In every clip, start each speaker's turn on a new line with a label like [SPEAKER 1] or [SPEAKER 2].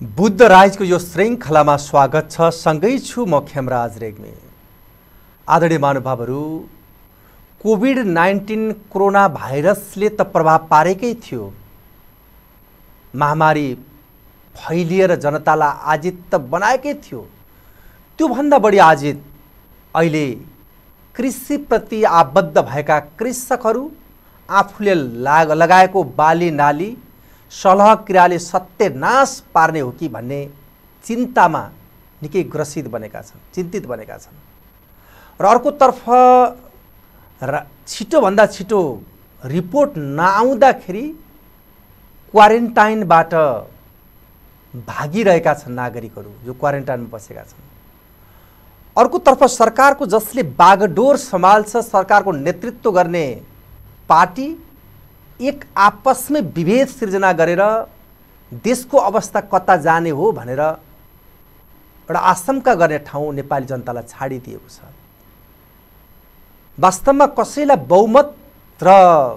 [SPEAKER 1] बुद्ध राइजको यो श्रृङ्खलामा स्वागत छ। सँगै छु म खेमराज रेग्मी। आदरणीय महानुभावहरू, कोभिड-19 कोरोना भाइरसले त प्रभाव पारेकै थियो। महामारी फैलिएर जनतालाई आजित त बनाएकै थियो। त्योभन्दा बढी आजित अहिले कृषिप्रति आबद्ध भएका कृषकहरू, आफूले लगाएको बाली नाली सलह क्रियाले सत्यनाश पार्ने हो कि भन्ने चिन्तामा निकै ग्रसित बनेका छन्, चिन्तित बनेका छन्। र अर्कोतर्फ छिटोभन्दा छिटो रिपोर्ट नआउँदाखेरि क्वारेन्टाइनबाट भागिरहेका छन् नागरिकहरू जो क्वारेन्टाइनमा बसेका छन्। अर्कोतर्फ सरकारको जसले बागडोर सम्हाल्छ, सरकारको नेतृत्व गर्ने पार्टी एक आपसमै विभेद सिर्जना गरेर देशको अवस्था कता जाने हो भनेर एउटा आशंका गर्ने ठाउँ नेपाली जनतालाई छाडिदिएको छ। वास्तवमा कसैलाई बहुमत र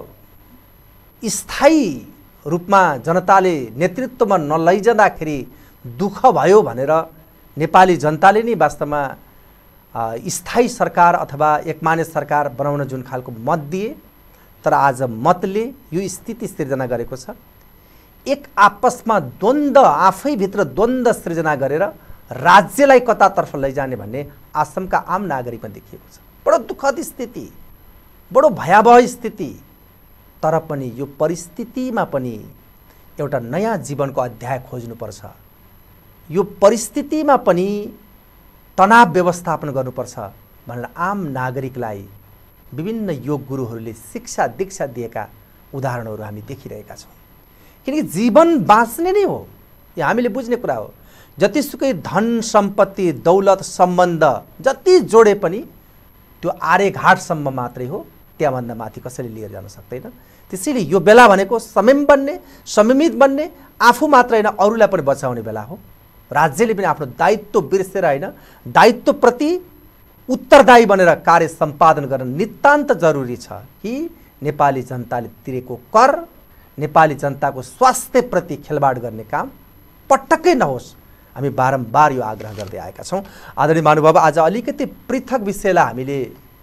[SPEAKER 1] स्थायी रूपमा जनताले नेतृत्वमा नलैजाँदाखेरि दुःख भयो भनेर नेपाली जनताले नै वास्तवमा स्थायी सरकार अथवा एकमाने सरकार बनाउन जुन खालको मत दिए, तर आज मतले यो स्थिति सिर्जना गरेको छ। एक आपसमा द्वन्द्व, आफैभित्र द्वन्द्व सृजना गरेर राज्यलाई कतातर्फ लैजाने भन्ने आशंका आम नागरिकमा देखिएको छ। बडो दुःखद स्थिति, बडो भयावह स्थिति। तर पनि यो परिस्थितिमा पनि एउटा नयाँ जीवनको अध्याय खोज्नुपर्छ। यो परिस्थितिमा पनि तनाव व्यवस्थापन गर्नुपर्छ भनेर आम नागरिकलाई विभिन्न योग गुरुहरूले शिक्षा दीक्षा दिएका उदाहरणहरू हामी देखिरहेका छौँ। किनकि जीवन बाँच्ने नै हो, यो हामीले बुझ्ने कुरा हो। जतिसुकै धन सम्पत्ति दौलत सम्बन्ध जति जोडे पनि त्यो आर्यघाटसम्म मात्रै हो, त्यहाँभन्दा माथि कसैले लिएर जान सक्दैन। त्यसैले यो बेला भनेको संयम बन्ने, संयमित बन्ने, आफू मात्र होइन अरूलाई पनि बचाउने बेला हो। राज्यले पनि आफ्नो दायित्व बिर्सेर होइन, दायित्वप्रति उत्तरदायी बनेर कार्य सम्पादन गर्न नितान्त जरुरी छ कि नेपाली जनताले तिरेको कर, नेपाली जनताको स्वास्थ्यप्रति खेलबाड गर्ने काम पटक्कै नहोस्। हामी बारम्बार यो आग्रह गर्दै आएका छौँ। आदरणीय महानुभाव, आज अलिकति पृथक विषयलाई हामीले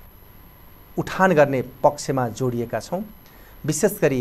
[SPEAKER 1] उठान गर्ने पक्षमा जोडिएका छौँ। विशेष गरी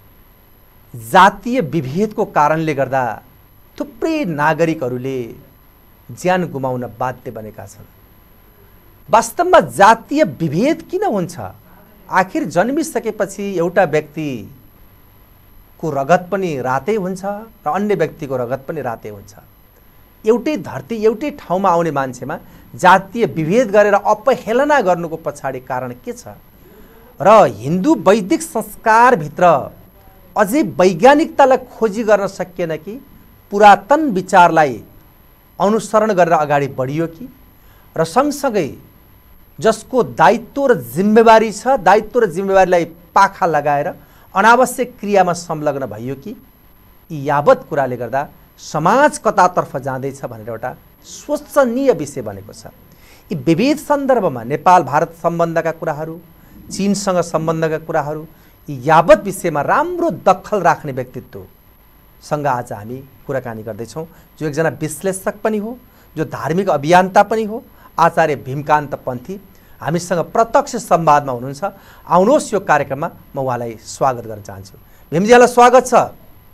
[SPEAKER 1] जातीय विभेदको कारणले गर्दा थुप्रै नागरिकहरूले ज्यान गुमाउन बाध्य बनेका छन्। वास्तवमा जातीय विभेद किन हुन्छ? आखिर जन्मिसकेपछि एउटा व्यक्तिको रगत पनि रातै हुन्छ र अन्य व्यक्तिको रगत पनि रातै हुन्छ। एउटै धरती, एउटै ठाउँमा आउने मान्छेमा जातीय विभेद गरेर अपहेलना गर्नुको पछाडि कारण के छ? र हिन्दू वैदिक संस्कारभित्र अझै वैज्ञानिकतालाई खोजी गर्न सकिएन कि पुरातन विचारलाई अनुसरण गरेर अगाडि बढियो कि? र सँगसँगै जसको दायित्व र जिम्मेवारी छ, दायित्व र जिम्मेवारीलाई पाखा लगाएर अनावश्यक क्रियामा संलग्न भइयो कि? यी यावत कुराले गर्दा समाज कतातर्फ जाँदैछ भनेर एउटा सोचनीय विषय बनेको छ। यी विविध सन्दर्भमा नेपाल भारत सम्बन्धका कुराहरू, चीनसँग सम्बन्धका कुराहरू, यी यावत विषयमा राम्रो दखल राख्ने व्यक्तित्वसँग आज हामी कुराकानी गर्दैछौँ, जो एकजना विश्लेषक पनि हो, जो धार्मिक अभियन्ता पनि हो, आचार्य भीमकान्त पन्थी हामीसँग प्रत्यक्ष संवादमा हुनुहुन्छ। आउनुहोस् यो कार्यक्रममा म उहाँलाई स्वागत गर्न चाहन्छु। भीमजीलाई स्वागत छ।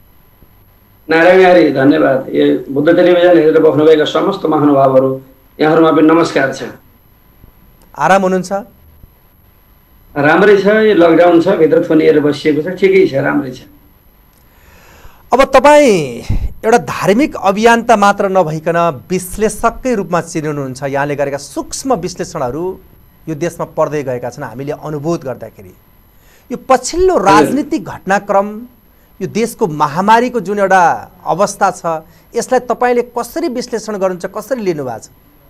[SPEAKER 2] नारायण, धन्यवाद। यो बुद्ध टेलिभिजन हेरेर बस्नुभएका समस्त महानुभावहरू यहाँहरूमा पनि नमस्कार छ।
[SPEAKER 1] आराम हुनुहुन्छ?
[SPEAKER 2] राम्रै छ। यो लकडाउन छ, भित्र थुनिएर बसिएको छ, ठिकै छ, राम्रै छ।
[SPEAKER 1] अब तपाईँ एउटा धार्मिक अभियन्ता मात्र नभइकन विश्लेषककै रूपमा चिनिनुहुन्छ। यहाँले गरेका सूक्ष्म विश्लेषणहरू यो देशमा पर्दै गएका छन्। हामीले अनुभूत गर्दाखेरि यो पछिल्लो राजनीतिक घटनाक्रम, यो देशको महामारीको जुन एउटा अवस्था छ, यसलाई तपाईँले कसरी विश्लेषण गर्नुहुन्छ, कसरी लिनुभएको छ?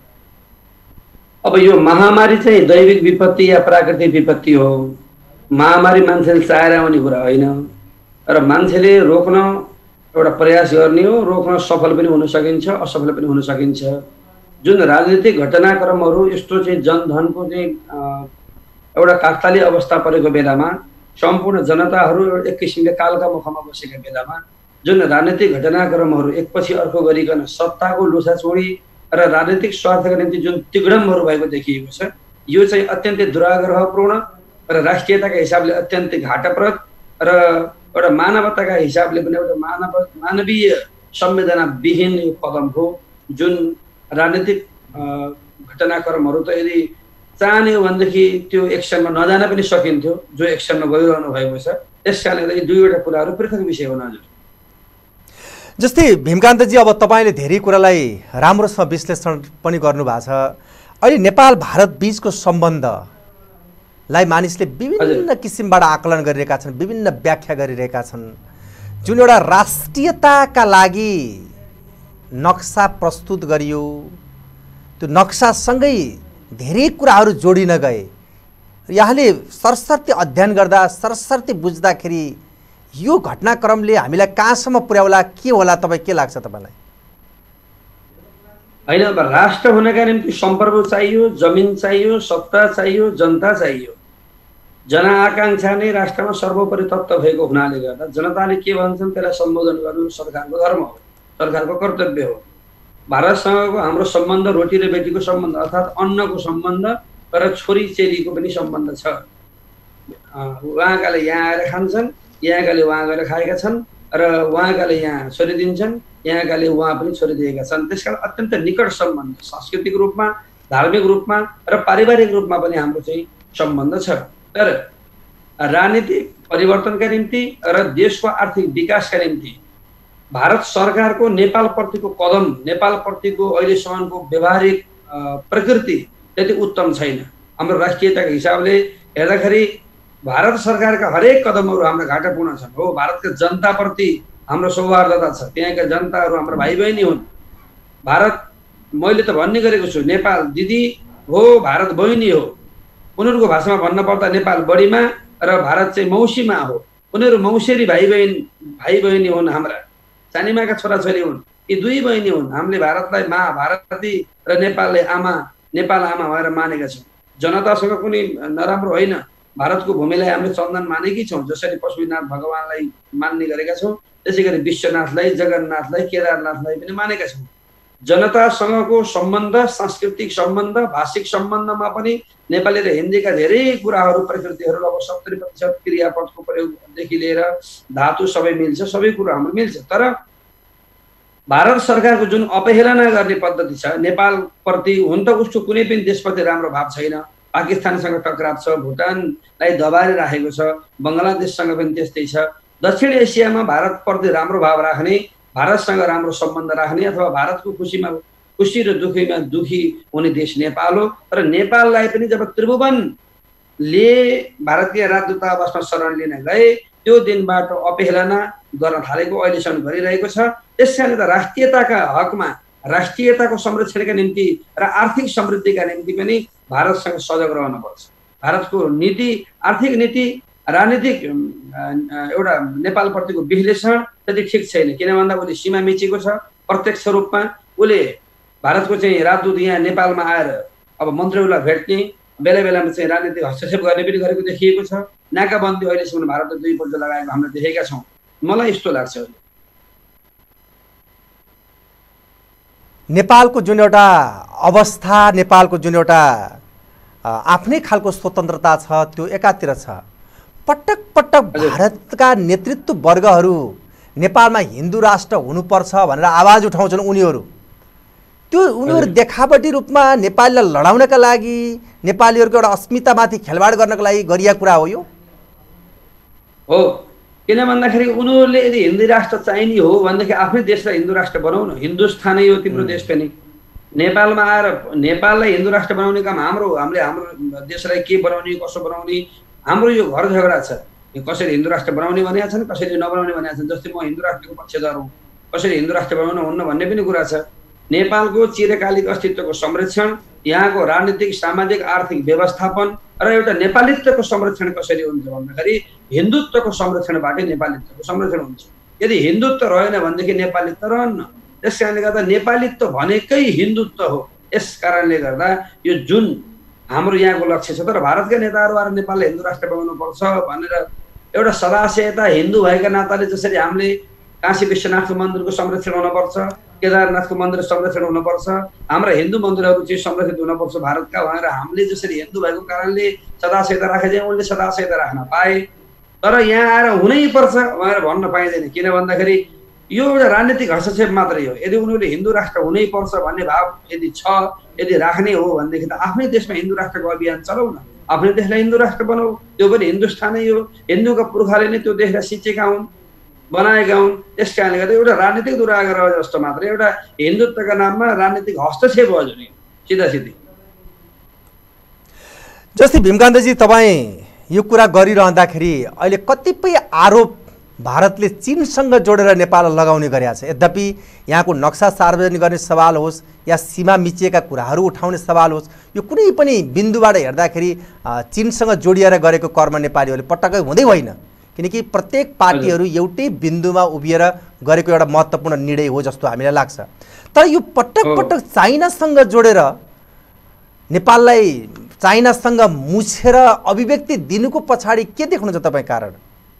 [SPEAKER 2] अब यो महामारी चाहिँ दैविक विपत्ति या प्राकृतिक विपत्ति हो। महामारी मान्छेले चाहेर आउने कुरा होइन, र मान्छेले रोक्न एउटा प्रयास गर्ने हो। रोक्न सफल पनि हुन सकिन्छ, असफल पनि हुन सकिन्छ। जुन राजनीतिक घटनाक्रमहरू यस्तो चाहिँ जनधनको चाहिँ एउटा काकताली अवस्था परेको बेलामा सम्पूर्ण जनताहरू एक किसिमले कालका मुखमा बसेका बेलामा जुन राजनीतिक घटनाक्रमहरू एकपछि अर्को गरिकन सत्ताको लुछाचुँडी र राजनीतिक स्वार्थका निम्ति जुन तिग्डमहरू भएको देखिएको छ, यो चाहिँ अत्यन्तै दुराग्रहपूर्ण र राष्ट्रियताका हिसाबले अत्यन्तै घाटाप्रद र एउटा मानवताका हिसाबले पनि एउटा मानवीय संवेदनाविहीन यो कदम हो। जुन राजनीतिक घटनाक्रमहरू त यदि चाहने हो भनेदेखि त्यो एक्सनमा नजान पनि सकिन्थ्यो, जो एक्सनमा गइरहनु भएको छ। त्यस कारणले यी दुईवटा कुराहरू पृथक विषय हुन हजुर।
[SPEAKER 1] जस्तै भीमकान्तजी, अब तपाईँले धेरै कुरालाई राम्रोसँग विश्लेषण पनि गर्नुभएको छ। अहिले नेपाल भारत बीचको सम्बन्धलाई मानिसले विभिन्न किसिमबाट आकलन गरिरहेका छन्, विभिन्न व्याख्या गरिरहेका छन्। जुन एउटा राष्ट्रियताका लागि नक्सा प्रस्तुत गरियो, त्यो नक्सासँगै धेरै कुराहरू जोडिन गए। यहाँले सरसर्ती अध्ययन गर्दा, सरसर्ती बुझ्दाखेरि यो घटनाक्रमले हामीलाई कहाँसम्म पुर्याउला, के होला, तपाईँ के लाग्छ तपाईँलाई?
[SPEAKER 2] होइन, अब राष्ट्र हुनका निम्ति सम्पर्क चाहियो, जमिन चाहियो, सत्ता चाहियो, जनता चाहियो। जनआकाङ्क्षा नै राष्ट्रमा सर्वोपरि तत्त्व भएको हुनाले गर्दा जनताले के भन्छन् त्यसलाई सम्बोधन गर्नु सरकारको धर्म हो, सरकारको कर्तव्य हो। भारतसँगको हाम्रो सम्बन्ध रोटी र बेटीको सम्बन्ध अर्थात् अन्नको सम्बन्ध र छोरी चेलीको पनि सम्बन्ध छ। उहाँकाले यहाँ आएर खान्छन्, यहाँकाले उहाँ गएर खाएका छन् र उहाँकाले यहाँ छोरी दिन्छन्, यहाँकाले उहाँ पनि छोरी दिएका छन्। त्यसकारण अत्यन्त निकट सम्बन्ध सांस्कृतिक रूपमा, धार्मिक रूपमा र पारिवारिक रूपमा पनि हाम्रो चाहिँ सम्बन्ध छ। तर राजनीतिक परिवर्तनका निम्ति र देशको आर्थिक विकासका निम्ति भारत सरकारको नेपालप्रतिको कदम, नेपालप्रतिको अहिलेसम्मको व्यवहारिक प्रकृति त्यति उत्तम छैन। हाम्रो राष्ट्रियताको हिसाबले हेर्दाखेरि भारत सरकारका हरेक कदमहरू हाम्रो घाटापूर्ण छन्। हो, भारतका जनताप्रति हाम्रो सौहार्दता छ, त्यहाँका जनताहरू हाम्रो भाइ बहिनी हुन्। भारत, मैले त भन्ने गरेको छु, नेपाल दिदी हो, भारत बहिनी हो। उनीहरूको भाषामा भन्न पर्दा नेपाल बढीमा र भारत चाहिँ मौसीमा हो। उनीहरू मौसेरी भाइ बहिनी हुन्, हाम्रा सानीमाका छोराछोरी हुन्। यी दुई बहिनी हुन्। हामीले भारतलाई मा भारती र नेपालले आमा, नेपाल आमा भएर मानेका छौँ। जनतासँग कुनै नराम्रो होइन। भारतको भूमिलाई हामीले चन्दन मानेकै छौँ। जसरी पशुपतिनाथ भगवानलाई मान्ने गरेका छौँ, त्यसै गरी विश्वनाथलाई, जगन्नाथलाई, केदारनाथलाई पनि मानेका छौँ। जनतासँगको सम्बन्ध, सांस्कृतिक सम्बन्ध, भाषिक सम्बन्धमा पनि नेपाली र हिन्दीका धेरै कुराहरू, प्रकृतिहरू, अब 70% क्रियापदको प्रयोगदेखि लिएर धातु सबै मिल्छ, सबै कुरो हाम्रो मिल्छ। तर भारत सरकारको जुन अपहेलना गर्ने पद्धति छ नेपालप्रति, हुन त उसको कुनै पनि देशप्रति राम्रो भाव छैन। पाकिस्तानसँग टकराव छ, भुटानलाई दबाएर राखेको छ, बङ्गलादेशसँग पनि त्यस्तै छ। दक्षिण एसियामा भारतप्रति राम्रो भाव राख्ने, भारतसँग राम्रो सम्बन्ध राख्ने अथवा भारतको खुसीमा खुसी र दुःखीमा दुःखी हुने देश नेपाल हो। र नेपाललाई पनि जब त्रिभुवनले भारतीय राजदूतावासमा शरण लिन गए, त्यो दिनबाट अपहेलना गर्न थालेको अहिलेसम्म गरिरहेको छ। त्यसकारण त राष्ट्रियताका हकमा, राष्ट्रियताको संरक्षणका निम्ति र आर्थिक समृद्धिका निम्ति पनि भारतसँग सजग रहनुपर्छ। भारतको नीति, आर्थिक नीति, राजनीतिक एउटा नेपालप्रतिको विश्लेषण त्यति ठिक छैन। किन भन्दा उसले सीमा मिचेको छ प्रत्यक्ष रूपमा। उसले भारतको चाहिँ राजदूत यहाँ नेपालमा आएर अब मन्त्रीहरूलाई भेट्ने, बेला बेलामा चाहिँ राजनीतिक हस्तक्षेप गर्ने पनि गरेको देखिएको छ। नाकाबन्दी अहिलेसम्म भारतले 2 पल्ट लगाएको हामीले देखेका छौँ। मलाई यस्तो लाग्छ,
[SPEAKER 1] नेपालको जुन एउटा अवस्था, नेपालको जुन एउटा आफ्नै खालको स्वतन्त्रता छ, त्यो एकातिर छ। पटक पटक भारतका नेतृत्व वर्गहरू नेपालमा हिन्दू राष्ट्र हुनुपर्छ भनेर आवाज उठाउँछन्। उनीहरू देखावटी रूपमा नेपालीलाई लडाउनका लागि, नेपालीहरूको एउटा अस्मितामाथि खेलवाड गर्नका लागि गरिएको कुरा हो यो।
[SPEAKER 2] हो, किन भन्दाखेरि उनीहरूले यदि हिन्दू राष्ट्र चाहिने हो भनेदेखि आफ्नै देशलाई हिन्दू राष्ट्र बनाउनु। हिन्दुस्तानै हो तिम्रो देश पनि। नेपालमा आएर नेपाललाई हिन्दू राष्ट्र बनाउने काम हाम्रो हो। हामीले हाम्रो देशलाई के बनाउने, कसो बनाउने, हाम्रो यो घर झगडा छ। कसरी हिन्दू राष्ट्र बनाउने भनेका छन्, कसरी नबनाउने भनेका छन्। जस्तै म हिन्दू राष्ट्रको पक्षधर हुँ, कसरी हिन्दू राष्ट्र बनाउन हुन्न भन्ने पनि कुरा छ। नेपालको चिरकालिक अस्तित्वको संरक्षण, यहाँको राजनीतिक, सामाजिक, आर्थिक व्यवस्थापन र एउटा नेपालीत्वको संरक्षण कसरी हुन्छ भन्दाखेरि हिन्दुत्वको संरक्षणबाटै नेपालीत्वको संरक्षण हुन्छ। यदि हिन्दुत्व रहेन भनेदेखि नेपालीत्व रहन्न। त्यस कारणले गर्दा नेपालीत्व भनेकै हिन्दुत्व हो। यस कारणले गर्दा यो जुन हाम्रो यहाँको लक्ष्य छ, तर भारतका नेताहरू आएर नेपाललाई हिन्दू राष्ट्र बनाउनु पर्छ भनेर एउटा सदाशयता हिन्दू भएका नाताले जसरी हामीले काशी विश्वनाथको मन्दिरको संरक्षण हुनुपर्छ, केदारनाथको मन्दिर संरक्षण हुनुपर्छ, हाम्रा हिन्दू मन्दिरहरू चाहिँ संरक्षित हुनुपर्छ भारतका भनेर हामीले जसरी हिन्दू भएको कारणले सदासहित राखे चाहिँ उनले सदासहित राख्न पाए। तर यहाँ आएर हुनैपर्छ भनेर भन्न पाइँदैन, किन भन्दाखेरि यो एउटा राजनीतिक हस्तक्षेप मात्रै हो। यदि उनीहरूले हिन्दू राष्ट्र हुनैपर्छ भन्ने भाव यदि छ, यदि राख्ने हो भनेदेखि त आफ्नै देशमा हिन्दू राष्ट्रको अभियान चलाउ न, आफ्नै देशलाई हिन्दू राष्ट्र बनाऊ, त्यो पनि हिन्दुस्तानै हो, हिन्दूका पुर्खाले नै त्यो देशलाई सिचेका हुन्, बनाएका हुन्। त्यस कारणले गर्दा एउटा राजनीतिक दुराग्रह जस्तो मात्रै, एउटा हिन्दुत्वका नाममा राजनीतिक हस्तक्षेप हो हजुर, सिधा सिधी।
[SPEAKER 1] जस्तै भीमकान्तजी, तपाईँ यो कुरा गरिरहँदाखेरि अहिले कतिपय आरोप भारतले चीनसँग जोडेर नेपाललाई लगाउने गरेका छ। यद्यपि यहाँको नक्सा सार्वजनिक गर्ने सवाल होस् या सीमा मिचिएका कुराहरू उठाउने सवाल होस्, यो कुनै पनि बिन्दुबाट हेर्दाखेरि चीनसँग जोडिएर गरेको कर्म नेपालीहरूले पटक्कै हुँदै होइन, किनकि प्रत्येक पार्टीहरू एउटै बिन्दुमा उभिएर गरेको एउटा महत्त्वपूर्ण निर्णय हो जस्तो हामीलाई लाग्छ। तर यो पटक पटक चाइनासँग जोडेर नेपाललाई चाइनासँग मुछेर अभिव्यक्ति दिनुको पछाडि के देख्नुहुन्छ तपाईँ कारण?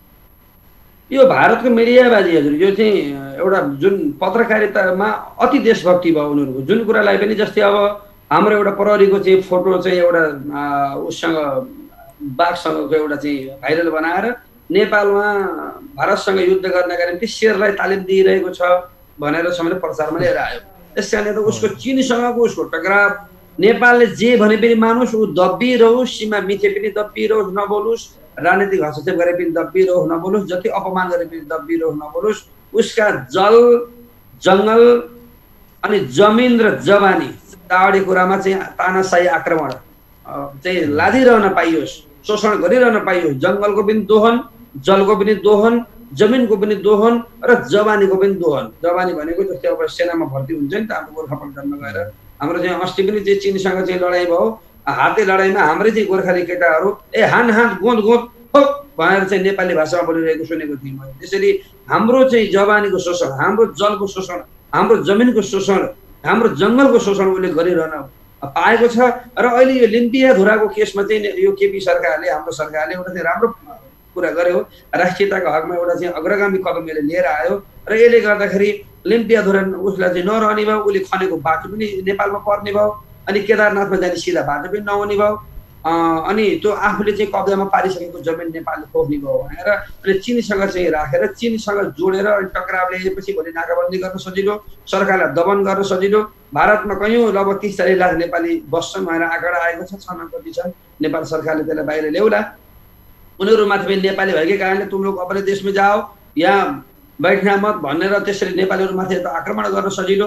[SPEAKER 2] यो भारतको मिडियाबाजी हजुर, यो चाहिँ एउटा जुन पत्रकारितामा अति देशभक्ति भयो उनीहरूको, जुन कुरालाई पनि जस्तै अब हाम्रो एउटा प्रहरीको चाहिँ फोटो चाहिँ एउटा उसँग बाघसँगको एउटा चाहिँ भाइरल बनाएर नेपालमा भारतसँग युद्ध गर्नका निम्ति शेरलाई तालिम दिइरहेको छ भनेर समेत प्रचारमा लिएर आयो। त्यस कारणले त उसको चीनसँगको उसको टकराव, नेपालले जे भने पनि मानुस्, ऊ दब्बिरहोस्, सीमा मिचे पनि दब्बिरहोस् नबोलोस्, राजनीतिक हस्तक्षेप गरे पनि दब्बिरहोस् नबोलोस्, जति अपमान गरे पनि दब्बिरहोस् नबोलोस्, उसका जल जङ्गल अनि जमिन र जवानी चावडी कुरामा चाहिँ तानाशाही आक्रमण चाहिँ लादिरहन पाइयोस्, शोषण गरिरहन पाइयोस्, जङ्गलको पनि दोहन, जलको पनि दोहन, जमिनको पनि दोहन र जवानीको पनि दोहन। जवानी भनेको जस्तै अब सेनामा भर्ती हुन्छ नि त हाम्रो गोर्खा पल्टनमा गएर, हाम्रो चाहिँ अस्ति पनि चाहिँ चीनसँग चाहिँ लडाइँ भयो, हाते लडाइँमा हाम्रै चाहिँ गोर्खाली केटाहरू हान हान गोद गोद भनेर चाहिँ नेपाली भाषामा बोलिरहेको सुनेको थिएँ मैले। त्यसरी हाम्रो चाहिँ जवानीको शोषण, हाम्रो जलको शोषण, हाम्रो जमिनको शोषण, हाम्रो जङ्गलको शोषण उसले गरिरहन पाएको छ। र अहिले यो लिम्पियाधुराको केसमा चाहिँ यो केपी सरकारले, हाम्रो सरकारले एउटा चाहिँ राम्रो कुरा गर्यो, राष्ट्रियताको हकमा एउटा चाहिँ अग्रगामी कदम यसले लिएर आयो र यसले गर्दाखेरि लिम्पियाधुरा उसलाई चाहिँ नरहने भयो, उसले खनेको बाटो पनि नेपालमा पर्ने भयो, अनि केदारनाथमा जाने सिधा बाटो पनि नहुने भयो, अनि त्यो आफूले चाहिँ कब्जामा पारिसकेको जमिन नेपालले खोज्ने भयो भनेर अनि चीनसँग चाहिँ राखेर चीनसँग जोडेर टक्राव ल्याएपछि भोलि नाकाबन्दी गर्न सजिलो, सरकारलाई दमन गर्न सजिलो। भारतमा कयौँ लगभग 30-40 लाख नेपाली बस्छन् भनेर आँकडा आएको छ, छन् कति छन्, नेपाल सरकारले त्यसलाई बाहिर ल्याउला। उनीहरू माथि पनि नेपाली भएकै कारणले तुम लोग अपने देशमा जाओ, यहाँ बैठना मत भनेर त्यसरी नेपालीहरू माथि आक्रमण गर्न सजिलो।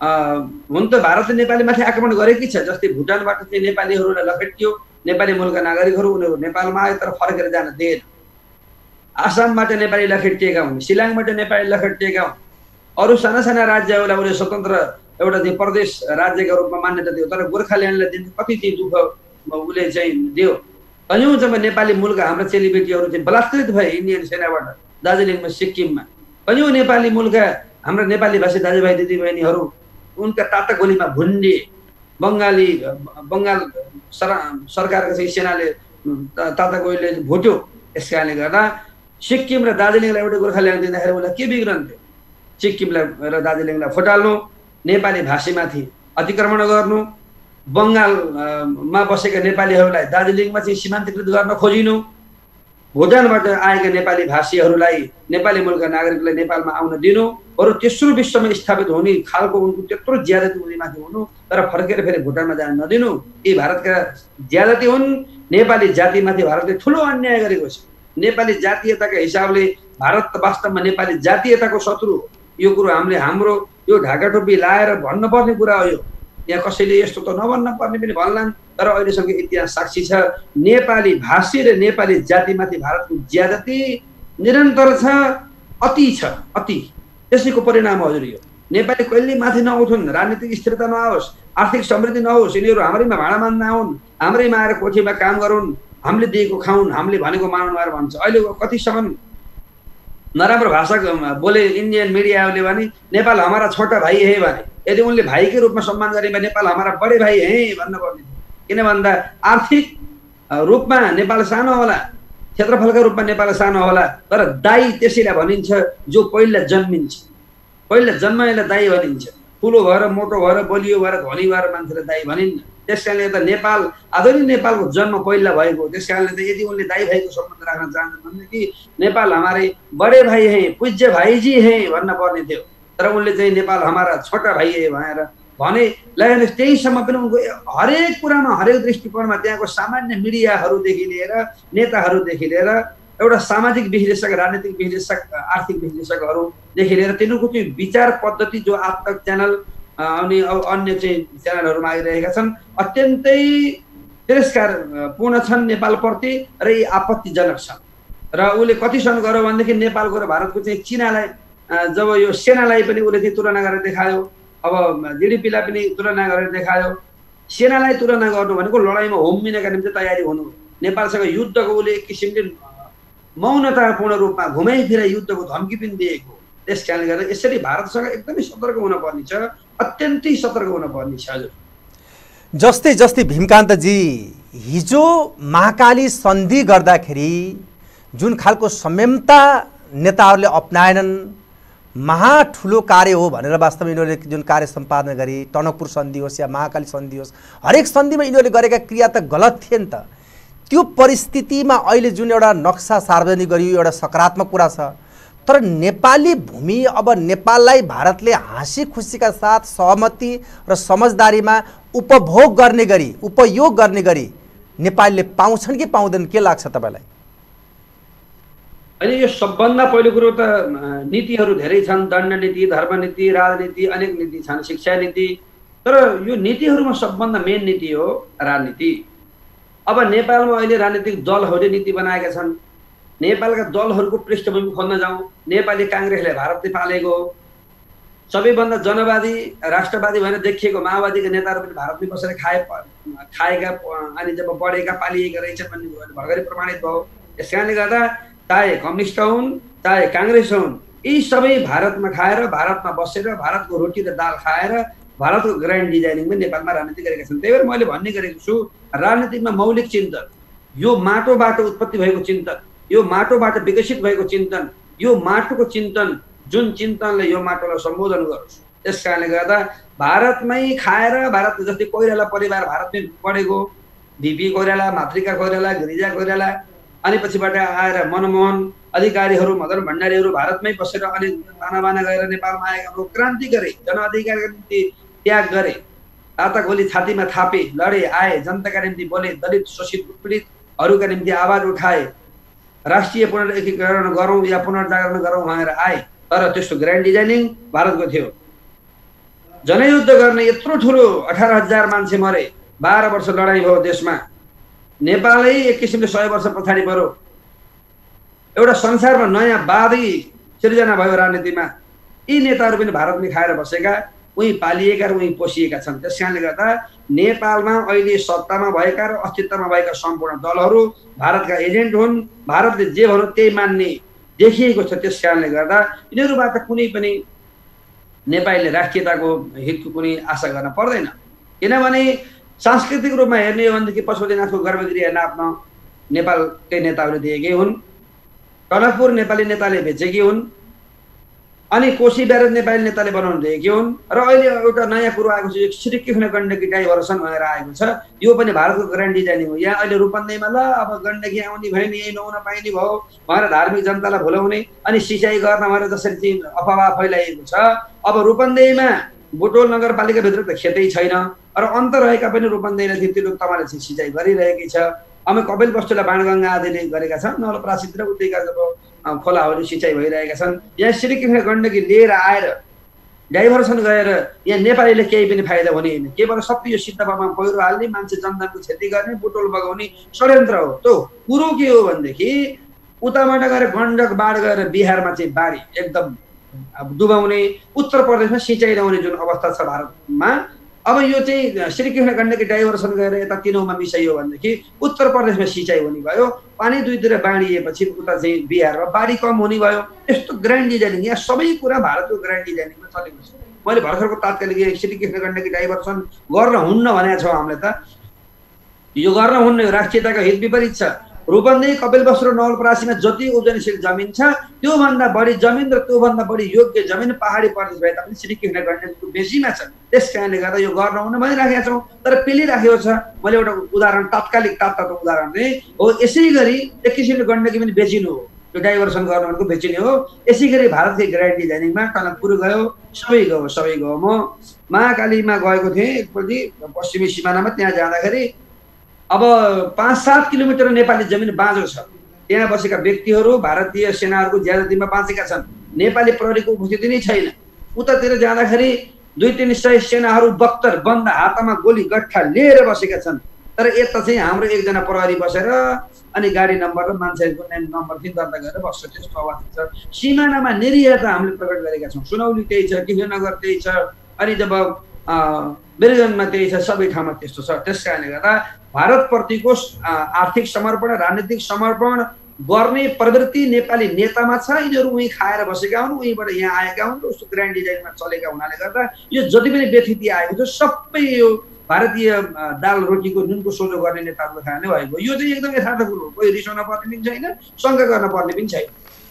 [SPEAKER 2] हुन त भारतले नेपाली माथि आक्रमण गरेकै छ, जस्तै भुटानबाट चाहिँ नेपालीहरूलाई लपेटियो, नेपाली मूलका नागरिकहरू उनीहरू नेपालमा आए तर फर्केर जान दिएन। आसामबाट नेपाली लखेटिएका हुन्, शिलाङबाट नेपाली लखेटिएका हुन्, अरू साना साना राज्यहरूलाई उसले स्वतन्त्र एउटा चाहिँ प्रदेश राज्यका रूपमा मान्यता दियो, तर गोर्खाल्यान्डलाई दिने कति चाहिँ दुःख उसले चाहिँ दियो। कयौँ जब नेपाली मूलका हाम्रा चेलीबेटीहरू चाहिँ बलात्कृत भए इन्डियन सेनाबाट दार्जिलिङमा, सिक्किममा। कयौँ नेपाली मूलका हाम्रा नेपाली भाषी दाजुभाइ दिदीबहिनीहरू उनका ताता गोलीमा भुन्डिए। बङ्गाल सरकारको चाहिँ सेनाले ताता गोलीले भुट्यो। यस कारणले गर्दा सिक्किम र दार्जिलिङलाई एउटा गोर्खाल्यान्ड दिँदाखेरि उसलाई के बिग्रन्थ्यो? सिक्किमलाई र दार्जिलिङलाई फुटाल्नु, नेपाली भाषीमाथि अतिक्रमण गर्नु, बङ्गालमा बसेका नेपालीहरूलाई दार्जिलिङमा चाहिँ सीमान्तकृत गर्न खोजिनु, भुटानबाट आएका नेपाली भाषीहरूलाई, नेपाली मूलका नागरिकलाई नेपालमा आउन दिनु, अरू तेस्रो विश्वमा स्थापित हुने खालको उनको त्यत्रो ज्यादती उनीमाथि हुनु, तर फर्केर फेरि भुटानमा जान नदिनु। यी भारतका ज्यादती हुन्। नेपाली जातिमाथि भारतले ठुलो अन्याय गरेको छ। नेपाली जातीयताका हिसाबले भारत वास्तवमा नेपाली जातीयताको शत्रु हो। यो कुरो हाम्रो यो ढाका टोपी लाएर भन्नुपर्ने कुरा हो। यो यहाँ कसैले यस्तो त नभन्न पर्ने पनि भन्लान्, तर अहिलेसम्म इतिहास साक्षी छ नेपाली भाषी र नेपाली जातिमाथि भारतको ज्यादती निरन्तर छ, अति छ, अति। त्यसैको परिणाम हजुर यो। नेपाली कहिले माथि नउठुन्, राजनीतिक स्थिरता नआओस्, आर्थिक समृद्धि नहोस्, यिनीहरू हाम्रैमा भाँडा मान्न आउन्, हाम्रैमा आएर कोठीमा काम गरून्, हामीले दिएको खाउन्, हामीले भनेको मानुन् भनेर भन्छ। अहिले कतिसम्म नराम्रो भाषा बोले इन्डियन मिडियाहरूले भने नेपाल हमारा छोटा भाइ है भने, यदि उनले भाइकै रूपमा सम्मान गरे भने नेपाल हमारा बडे भाइ है भन्न पर्ने। किन भन्दा आर्थिक रूपमा नेपाल सानो होला, क्षेत्रफलका रूपमा नेपाल सानो होला, तर दाई त्यसैलाई भनिन्छ जो पहिला जन्मिन्छ। पहिला जन्माएलाई दाई भनिन्छ। ठुलो भएर, मोटो भएर, बलियो भएर, धनी भएर मान्छेलाई दाई भनिन्न। त्यस कारणले त नेपाल, आधुनिक नेपालको जन्म पहिला भएको। त्यस कारणले त यदि उनले दाई भाइको सम्बन्ध राख्न चाहन्छन् भनेदेखि नेपाल हमारे बडे भाइ हैं, पूज्य भाइजी हैं भन्न पर्ने थियो। तर उनले चाहिँ नेपाल हमारा छोटा भाइ है भनेर भने ल त्यहीसम्म पनि उनको हरेक कुरामा, हरेक दृष्टिकोणमा त्यहाँको सामान्य मिडियाहरूदेखि लिएर, नेताहरूदेखि लिएर, एउटा सामाजिक विश्लेषक, राजनीतिक विश्लेषक, आर्थिक विश्लेषकहरूदेखि लिएर तिनीहरूको चाहिँ विचार पद्धति जो आज तक च्यानल अनि अन्य चाहिँ च्यानलहरूमा आइरहेका छन् अत्यन्तै तिरस्कारपूर्ण छन् नेपालप्रति र यी आपत्तिजनक छन्। र उसले कतिसम्म गर्यो भनेदेखि नेपालको र भारतको चाहिँ चिनालाई, जब यो सेनालाई पनि उसले चाहिँ तुलना गरेर देखायो, अब जिडिपीलाई पनि तुलना गरेर देखायो। सेनालाई तुलना गर्नु भनेको लडाइँमा होमिनका निम्ति तयारी हुनु। नेपालसँग युद्धको उसले एक किसिमले मौनतापूर्ण रूपमा घुमाइफिरा युद्धको धम्की पनि दिएको। त्यस कारणले गर्दा यसरी भारतसँग एकदमै सतर्क हुनुपर्ने छ, अत्यन्तै सतर्क हुनुपर्ने छ। हजुर,
[SPEAKER 1] जस्तै जस्तै भीमकान्तजी, हिजो महाकाली सन्धि गर्दाखेरि जुन खालको संयमता नेताहरूले अपनाएनन्, महाठुलो कार्य हो भनेर वास्तवमा यिनीहरूले जुन कार्य सम्पादन गरे, टनकपुर सन्धि होस् या महाकाली सन्धि होस्, हरेक सन्धिमा यिनीहरूले गरेका क्रिया त गलत थिए नि त। त्यो परिस्थितिमा अहिले जुन एउटा नक्सा सार्वजनिक गरियो, एउटा सकारात्मक कुरा छ। तर नेपाली भूमि अब नेपाललाई भारतले हाँसी खुसीका साथ सहमति र समझदारीमा उपभोग गर्ने गरी, उपयोग गर्ने गरी नेपालले पाउँछन् कि पाउँदैन, के लाग्छ तपाईँलाई?
[SPEAKER 2] अनि यो सबभन्दा पहिलो कुरो त नीतिहरू धेरै छन्, दण्ड नीति, धर्म नीति, राजनीति, अनेक नीति छन्, शिक्षा नीति। तर यो नीतिहरूमा सबभन्दा मेन नीति हो राजनीति। अब नेपालमा अहिले राजनीतिक दलहरूले नीति बनाएका छन्। नेपालका दलहरूको पृष्ठभूमि खोज्न जाउँ, नेपाली काङ्ग्रेसले भारतले पालेको सबैभन्दा जनवादी, राष्ट्रवादी भनेर देखिएको माओवादीका नेताहरू पनि भारतमै बसेर खाएका अनि जब बढेका पालिएका रहेछन् भन्ने भर्खरै प्रमाणित भयो। यस कारणले गर्दा चाहे कम्युनिस्ट हुन्, चाहे काङ्ग्रेस हुन्, यी सबै भारतमा खाएर, भारतमा बसेर, भारतको रोटी र दाल खाएर भारतको ग्रान्ड डिजाइनिङमा नेपालमा राजनीति गरेका छन्। त्यही भएर मैले भन्ने गरेको छु, राजनीतिमा मौलिक चिन्तन, यो माटोबाट उत्पत्ति भएको चिन्तन, यो माटोबाट विकसित भएको चिन्तन, यो माटोको चिन्तन, जुन चिन्तनले यो माटोलाई सम्बोधन गरोस्। त्यस कारणले गर्दा भारतमै खाएर, भारत जस्तै कोइराला परिवार भारतमै पढेको, बिपी कोइराला, मातृका कोइराला, गिरिजा कोइराला, अनि पछिबाट आएर मनमोहन अधिकारीहरू, मदन भण्डारीहरू भारतमै बसेर अनि तानाबाना गएर नेपालमा आएका क्रान्ति गरे, जनअधिकारका निम्ति त्याग गरे, ताता गोली छातीमा थापे, लडे, आए, जनताका निम्ति बोले, दलित, शोषित, पीडितहरूका निम्ति आवाज उठाए, राष्ट्रिय पुनर्एकीकरण गरौँ या पुनर्जागरण गरौँ भनेर आए। तर त्यस्तो ग्रान्ड डिजाइनिङ भारतको थियो। जनयुद्ध गर्ने यत्रो ठुलो 18,000 मान्छे मरे, 12 वर्ष लडाइँ भयो देशमा। नेपालै एक किसिमले 100 वर्ष पछाडि पऱ्यो। एउटा संसारमा नयाँ बाधी सिर्जना भयो राजनीतिमा। यी नेताहरू पनि भारतमै खाएर बसेका, उही पालिएका र उही पोसिएका छन्। त्यस कारणले गर्दा नेपालमा अहिले सत्तामा भएका र अस्तित्वमा भएका सम्पूर्ण दलहरू भारतका एजेन्ट हुन्। भारतले जे भनौँ त्यही मान्ने देखिएको छ। त्यस कारणले गर्दा यिनीहरूबाट कुनै पनि नेपालीले राष्ट्रियताको हितको कुनै आशा गर्न पर्दैन। किनभने सांस्कृतिक रूपमा हेर्ने हो भनेदेखि पशुपतिनाथको गर्भगृह नाप्न नेपालकै नेताहरूले दिएकै हुन्, टनकपुर नेपाली नेताले बेचेकी हुन्, अनि कोशी ब्यारेज नेपाली नेताले बनाउनु दिएकी हुन्। र अहिले एउटा नयाँ कुरो आएको छ, श्रीकृष्ण गण्डकी डाइभर्सन भनेर आएको छ। यो पनि भारतको ग्रान्ड डिजाइनिङ हो। यहाँ अहिले रूपन्देहीमा ल अब गण्डकी आउने भयो नि, यही नहुन पाइने भयो भनेर धार्मिक जनतालाई भुलाउने अनि सिँचाइ गर्न भनेर जसरी चाहिँ अफवाह फैलाइएको छ। अब रूपन्देहीमा बुटोल नगरपालिकाभित्र त खेतै छैन र अन्त रहेका पनि रूपन्देहीलाई तिलो तमाले सिँचाइ गरिरहेकै छ। अब कपिल वस्तुलाई बाणगङ्गा आदिले गरेका छन्, नवलपरासी र उतैका जब खोलाहरू सिँचाइ भइरहेका छन्। यहाँ श्रीकृष्ण गण्डकी लिएर आएर डाइभर्सन गरेर यहाँ नेपालीले केही पनि फाइदा हुने होइन। केवल सबै यो सिद्धबामा पहिरो हाल्ने, मान्छे जनधनको क्षति गर्ने, बुटोल बगाउने षड्यन्त्र हो। त्यो कुरो के हो भनेदेखि उताबाट गएर गण्डक बाढ गएर बिहारमा चाहिँ बाढी एकदम डुबाउने, उत्तर प्रदेशमा सिँचाइ ल्याउने जुन अवस्था छ भारतमा। अब यो चाहिँ श्रीकृष्ण गण्डकी डाइभर्सन गरेर यता तिनौमा मिसाइयो भनेदेखि उत्तर प्रदेशमा सिँचाइ हुने भयो, पानी दुईतिर बाँडिएपछि उता चाहिँ बिहारमा बाढी कम हुने भयो। यस्तो ग्रान्ड डिजाइनिङ, यहाँ सबै कुरा भारतको ग्रान्ड डिजाइनिङमा चलेको छ। मैले भर्खरको तात्कालिक श्रीकृष्ण गण्डकी डाइभर्सन गर्न हुन्न भनेको छौँ हामीले त। यो गर्न हुन्न, राष्ट्रियताको हित विपरीत छ। रूपन्देही कपिलवस्तु र नवलपरासीमा जति उब्जनीशील जमिन छ त्योभन्दा बढी जमिन र त्योभन्दा बढी योग्य जमिन पहाडी प्रदेश भए तापनि श्रीकृष्ण गण्डकीको बेसीमा छ। त्यस कारणले गर्दा यो गर्न हुन भनिराखेका छौँ, तर पेलिराखेको छ। मैले एउटा उदाहरण तात्कालिक तातो उदाहरण चाहिँ हो, यसै गरी एक किसिमले गण्डकी पनि बेचिनु हो, त्यो डाइभर्सन गर्न भनेको बेचिने हो। यसै गरी भारतकै ग्रान्ड डिजाइनिङमा टनकपुर गयो, सबै गयो। म महाकालीमा गएको थिएँ एकपल्टि, पश्चिमी सिमानामा। त्यहाँ जाँदाखेरि अब 5-7 किलोमिटर नेपाली जमिन बाँझो छ। त्यहाँ बसेका व्यक्तिहरू भारतीय सेनाहरूको ज्यादातीमा बाँचेका छन्, नेपाली प्रहरीको उपस्थिति नै छैन। उतातिर जाँदाखेरि 200-300 सेनाहरू बख्तर बन्द हातमा गोली गट्ठा लिएर बसेका छन्। तर यता चाहिँ हाम्रो एकजना प्रहरी बसेर अनि गाडी नम्बर र मान्छेहरूको नम्बर चाहिँ दर्ता गरेर बस्छ। त्यस्तो अवस्था छ। सिमानामा निरीहता हामीले प्रकट गरेका छौँ। सुनौली त्यही छ, कृष्णनगर त्यही छ, अनि जब बिरगञ्जमा त्यही छ, सबै ठाउँमा त्यस्तो छ। त्यस कारणले गर्दा भारतप्रतिको आर्थिक समर्पण, राजनीतिक समर्पण गर्ने प्रवृत्ति नेपाली नेतामा छ। यिनीहरू उहीँ खाएर बसेका हुन्, उहीँबाट यहाँ आएका हुन्, उस्तो ग्रान्ड डिजाइनमा चलेका हुनाले गर्दा यो जति पनि व्यथिति आएको छ सबै यो भारतीय दाल रोटीको नुनको सोझो गर्ने नेताहरूको कारणले भएको। यो चाहिँ एकदम यथार्थ कुरो हो, कोही रिसाउन पर्ने पनि छैन, शङ्का गर्न पर्ने पनि छैन।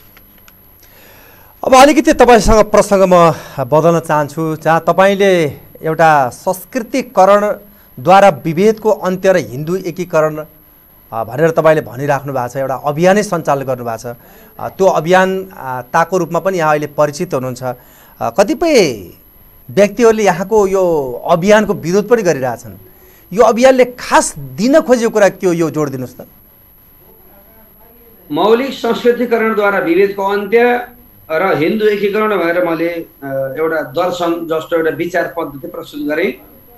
[SPEAKER 1] अब अलिकति तपाईँसँग प्रसङ्ग म बदल्न चाहन्छु, जहाँ तपाईँले एउटा संस्कृतिकरणद्वारा विभेदको अन्त्य र हिन्दू एकीकरण भनेर तपाईँले भनिराख्नु भएको छ, एउटा अभियानै सञ्चालन गर्नुभएको छ। त्यो अभियानताको रूपमा पनि यहाँ अहिले परिचित हुनुहुन्छ। कतिपय व्यक्तिहरूले यहाँको यो अभियानको विरोध पनि गरिरहेछन्। यो अभियानले खास दिन खोजेको कुरा के हो, यो जोड दिनुहोस् त।
[SPEAKER 2] मौलिक संस्कृतिकरणद्वारा विभेदको अन्त्य र हिन्दू एकीकरण भनेर मैले एउटा दर्शन जस्तो एउटा विचार पद्धति प्रस्तुत गरेँ।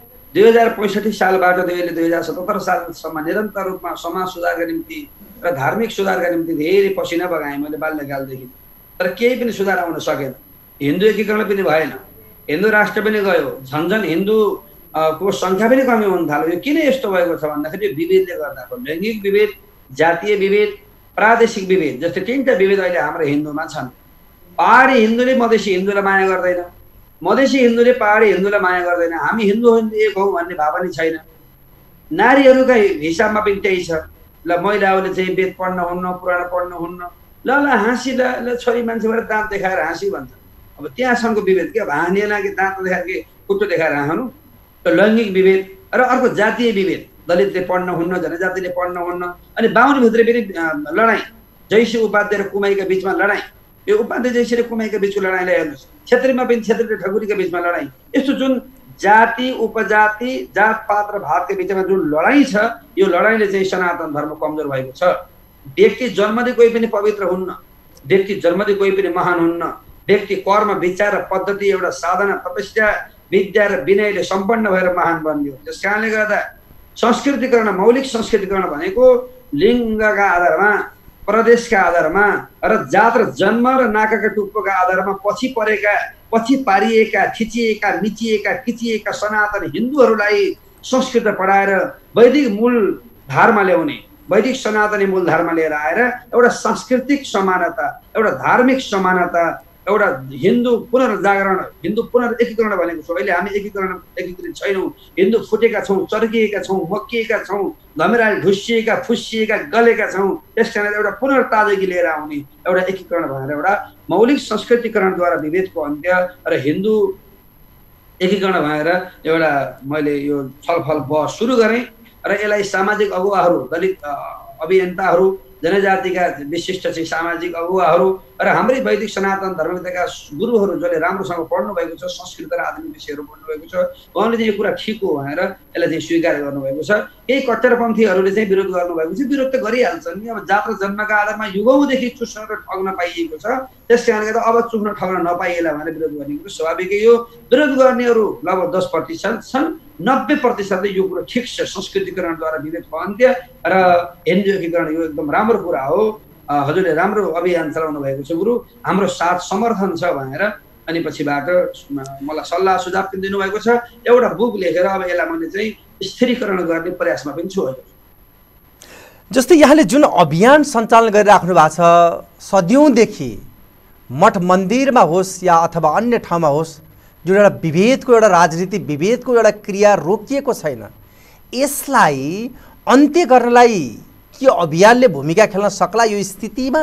[SPEAKER 2] 2065 सालबाट 2077 सालसम्म निरन्तर रूपमा समाज सुधारका निम्ति र धार्मिक सुधारका निम्ति धेरै पसिना बगाएँ मैले बाल्यकालदेखि, तर केही पनि सुधार आउन सकेन। हिन्दू एकीकरण पनि भएन, हिन्दू राष्ट्र पनि गयो, झन्झन हिन्दूको सङ्ख्या पनि कमी हुन थाल्यो। यो किन यस्तो भएको छ भन्दाखेरि यो विभेदले गर्दा हो। लैङ्गिक विभेद, जातीय विभेद, प्रादेशिक विभेद जस्तै 3टा विभेद अहिले हाम्रो हिन्दूमा छन्। पहाडी हिन्दूले मधेसी हिन्दूलाई माया गर्दैन, मधेसी हिन्दूले पहाडी हिन्दूलाई माया गर्दैन। हामी हिन्दू एक हौ भन्ने भावना छैन। नारीहरूका हिसाबमा पनि त्यही छ। ल महिलाहरूले चाहिँ वेद पढ्न हुन्न, पुराण पढ्न हुन्न, ल हाँसी, ल छोरी मान्छेबाट दाँत देखाएर हाँसी भन्छ। अब त्यहाँसम्मको विभेद के, अब हाँसिएन कि दाँत देखाएर कि खुट्टो देखाएर हाँस्नु, त्यो लैङ्गिक विभेद। र अर्को जातीय विभेद, दलितले पढ्न हुन्न, जनजातिले पढ्न हुन्न। अनि बाहुनभित्र पनि लडाइँ, जैसी उपाध्याय र कुमाईका बिचमा लडाइँ। यो उपाध्याय जैसी र कुमाईका बिचको लडाइँलाई हेर्नुहोस्, क्षेत्रीमा पनि क्षेत्री र ठकुरीका बिचमा लडाइँ। यस्तो जुन जाति उपजाति, जातपात र भातका बिचमा जुन लडाइँ छ, यो लडाइँले चाहिँ सनातन धर्म कमजोर भएको छ। व्यक्ति जन्मदै कोही पनि पवित्र हुन्न, व्यक्ति जन्मदै कोही पनि महान हुन्न। व्यक्ति कर्म, विचार र पद्धति, एउटा साधना, तपस्या, विद्या र विनयले सम्पन्न भएर महान बन्यो। त्यस कारणले गर्दा संस्कृतिकरण, मौलिक संस्कृतिकरण भनेको लिङ्गका आधारमा, प्रदेशका आधारमा र जात र जन्म र नाकाका टुप्पोका आधारमा पछि पारिएका, थिचिएका, मिचिएका, किचिएका सनातन हिन्दूहरूलाई संस्कृत पढाएर वैदिक मूल धारमा ल्याउने, वैदिक सनातनी मूल धारमा लिएर आएर एउटा सांस्कृतिक समानता, एउटा धार्मिक समानता, एउटा हिन्दू पुनर्जागरण, हिन्दू पुनर्एकीकरण भनेको छ। अहिले हामी एकीकृत छैनौँ, हिन्दू फुटेका छौँ, चर्किएका छौँ, मक्किएका छौँ, धमेराले ढुसिएका, फुसिएका, गलेका छौँ। त्यस कारण एउटा पुनर्ताजगी लिएर आउने एउटा एकीकरण भनेर एउटा मौलिक संस्कृतिकरणद्वारा विभेदको अन्त्य र हिन्दू एकीकरण भनेर एउटा मैले यो छलफल बहस सुरु गरेँ। र यसलाई सामाजिक अगुवाहरू, दलित अभियन्ताहरू, जनजातिका विशिष्ट चाहिँ सामाजिक अगुवाहरू र हाम्रै वैदिक सनातन धर्मका गुरुहरू जसले राम्रोसँग पढ्नु भएको छ, संस्कृत र आधुनिक विषयहरू पढ्नु भएको छ, उहाँले चाहिँ यो कुरा ठिक हो भनेर यसलाई चाहिँ स्वीकार गर्नुभएको छ। केही कट्टरपन्थीहरूले चाहिँ विरोध गर्नुभएको छ। विरोध त गरिहाल्छन् नि, अब जात र जन्मका आधारमा युगौँदेखि चुस्न र ठग्न पाइएको छ। त्यस कारणले गर्दा अब चुस्न ठग्न नपाइएला भनेर विरोध गर्ने कुरो स्वाभाविकै हो। विरोध गर्नेहरू लगभग 10% छन्, 90%ले यो कुरो ठिक छ, संस्कृतिकरणद्वारा विभेदको अन्त्य र हिन्दू एकीकरण यो एकदम राम्रो कुरा हो, हजुरले राम्रो अभियान चलाउनु भएको छ गुरु, हाम्रो साथ समर्थन छ भनेर अनि पछिबाट मलाई सल्लाह सुझाव पनि दिनुभएको छ। एउटा बुक लेखेर अब यसलाई मैले चाहिँ स्थिरीकरण गर्ने प्रयासमा पनि छु।
[SPEAKER 1] जस्तै यहाँले जुन अभियान सञ्चालन गरिराख्नु भएको छ, सदियौँदेखि मठ मन्दिरमा होस् या अथवा अन्य ठाउँमा होस्, जुन एउटा विभेदको, एउटा राजनीति विभेदको एउटा क्रिया रोकिएको छैन, यसलाई अन्त्य गर्नलाई के अभियानले भूमिका खेल्न सक्ला यो स्थितिमा?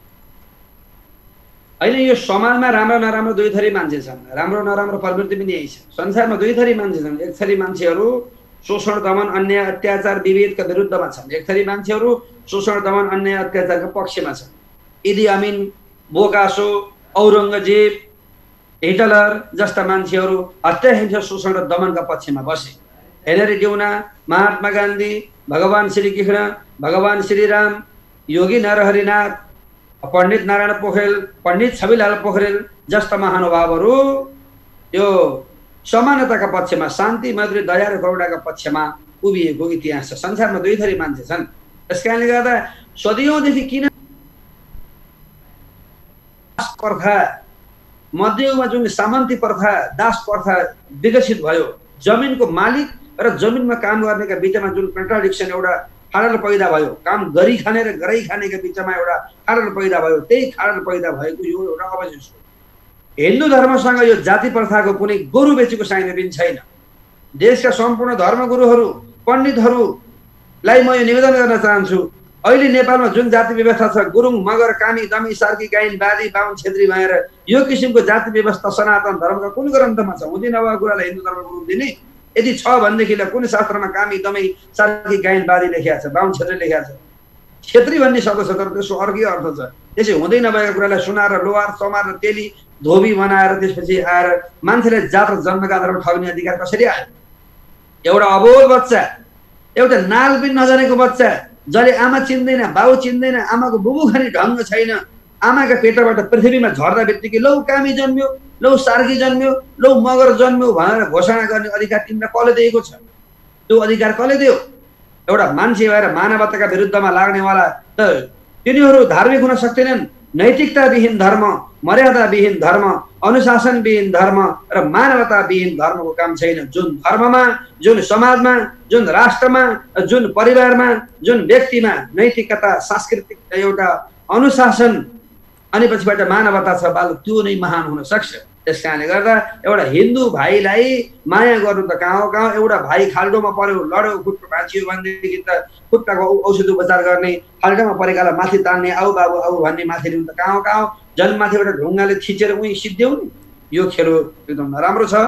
[SPEAKER 2] होइन, यो समाजमा राम्रो नराम्रो दुई थरी मान्छे छन्, राम्रो नराम्रो प्रवृत्ति पनि यही छ। संसारमा दुई थरी मान्छे छन्। एक थरी मान्छेहरू शोषण दमन अन्याय अत्याचार विभेदका विरुद्धमा छन्, एक थरी मान्छेहरू शोषण दमन अन्याय अत्याचारको पक्षमा छन्। इदी अमिन, बोकासो, औरङ्गजेब, हिटलर जस्ता मान्छेहरू हत्या हिंसा शोषण र दमनका पक्षमा बसे। हेनरी ड्युना, महात्मा गान्धी, भगवान श्रीकृष्ण, भगवान श्रीराम, योगी नरहरिनाथ, पण्डित नारायण पोखरेल, पण्डित छविलाल पोखरेल जस्ता महानुभावहरू यो समानताका पक्षमा, शान्ति, मैत्री, दया र करुणाका पक्षमा उभिएको इतिहास छ। संसारमा दुई थरी मान्छे छन्। त्यस कारणले गर्दा सदियौँदेखि किन प्रथा, मध्ययुगमा जुन सामन्ती प्रथा, दास प्रथा विकसित भयो, जमिनको मालिक र जमिनमा काम गर्नेका बिचमा जुन कन्ट्राडिक्सन, एउटा खाडल पैदा भयो, काम गरी खाने र गराइ खानेका बिचमा एउटा खाडल पैदा भयो, त्यही खाडल पैदा भएको यो एउटा अवशेष हो। हिन्दू धर्मसँग यो जाति प्रथाको कुनै गोरु बेचेको साइनो पनि छैन। देशका सम्पूर्ण धर्मगुरुहरू, पण्डितहरूलाई म यो निवेदन गर्न चाहन्छु, अहिले नेपालमा जुन जाति व्यवस्था छ, गुरुङ, मगर, कामी, दमी, सार्की, गाइन, बादी, बाहुन, छेत्री भएर यो किसिमको जाति व्यवस्था सनातन धर्मका कुन ग्रन्थमा छ? हुँदै नभएको कुरालाई हिन्दू धर्म गुरु दिने? यदि छ भनेदेखि कुन शास्त्रमा कामी, दमी, सार्की, गाइन, बादी लेखिया छ, बाहुन, छेत्री लेखिया छ? छेत्री भन्ने शब्द छ, तर त्यसको अर्कै अर्थ छ। त्यसै हुँदै नभएको कुरालाई सुनार, लोहार, चमार र तेली धोबी बनाएर त्यसपछि आएर मान्छेले जात र जन्मका आधारमा ठग्ने अधिकार कसरी आयो? एउटा अबोध बच्चा, एउटा नाल पनि नजानेको बच्चा, जसले आमा चिन्दैन, बाउ चिन्दैन, आमाको बुबु खाने ढङ्ग छैन, आमाका पेटबाट पृथ्वीमा झर्दा बित्तिकै लौ कामी जन्म्यो, लौ सार्की जन्म्यो, लौ मगर जन्म्यो भनेर घोषणा गर्ने अधिकार तिमीलाई कसले दिएको छ? त्यो अधिकार कसले दियो? एउटा मान्छे भएर मानवताका विरुद्धमा लाग्नेवाला त तिनीहरू धार्मिक हुन सक्दैनन्। नैतिकताविहीन धर्म, मर्यादाविहीन धर्म, अनुशासनविहीन धर्म र मानवताविहीन धर्मको काम छैन। जुन धर्ममा, जुन समाजमा, जुन राष्ट्रमा, जुन परिवारमा, जुन व्यक्तिमा नैतिकता, सांस्कृतिक एउटा अनुशासन अनि पछिबाट मानवता छ, बाल त्यो नै महान हुन सक्छ। त्यस कारणले गर्दा एउटा हिन्दू भाइलाई माया गर्नु त कहाँ हो कहाँ, एउटा भाइ खाल्डोमा पर्यो, लड्यो, खुट्टो भाँचियो भनेदेखि त खुट्टाको औषधि उपचार गर्ने, खाल्डोमा परेकालाई माथि तान्ने, आऊ बाबु आऊ भन्ने माथि ल्याउनु त कहाँ हो कहाँ हो? जन्ममाथिबाट ढुङ्गाले थिचेर उही सिद्ध्याउनु, यो खेल एकदम नराम्रो छ।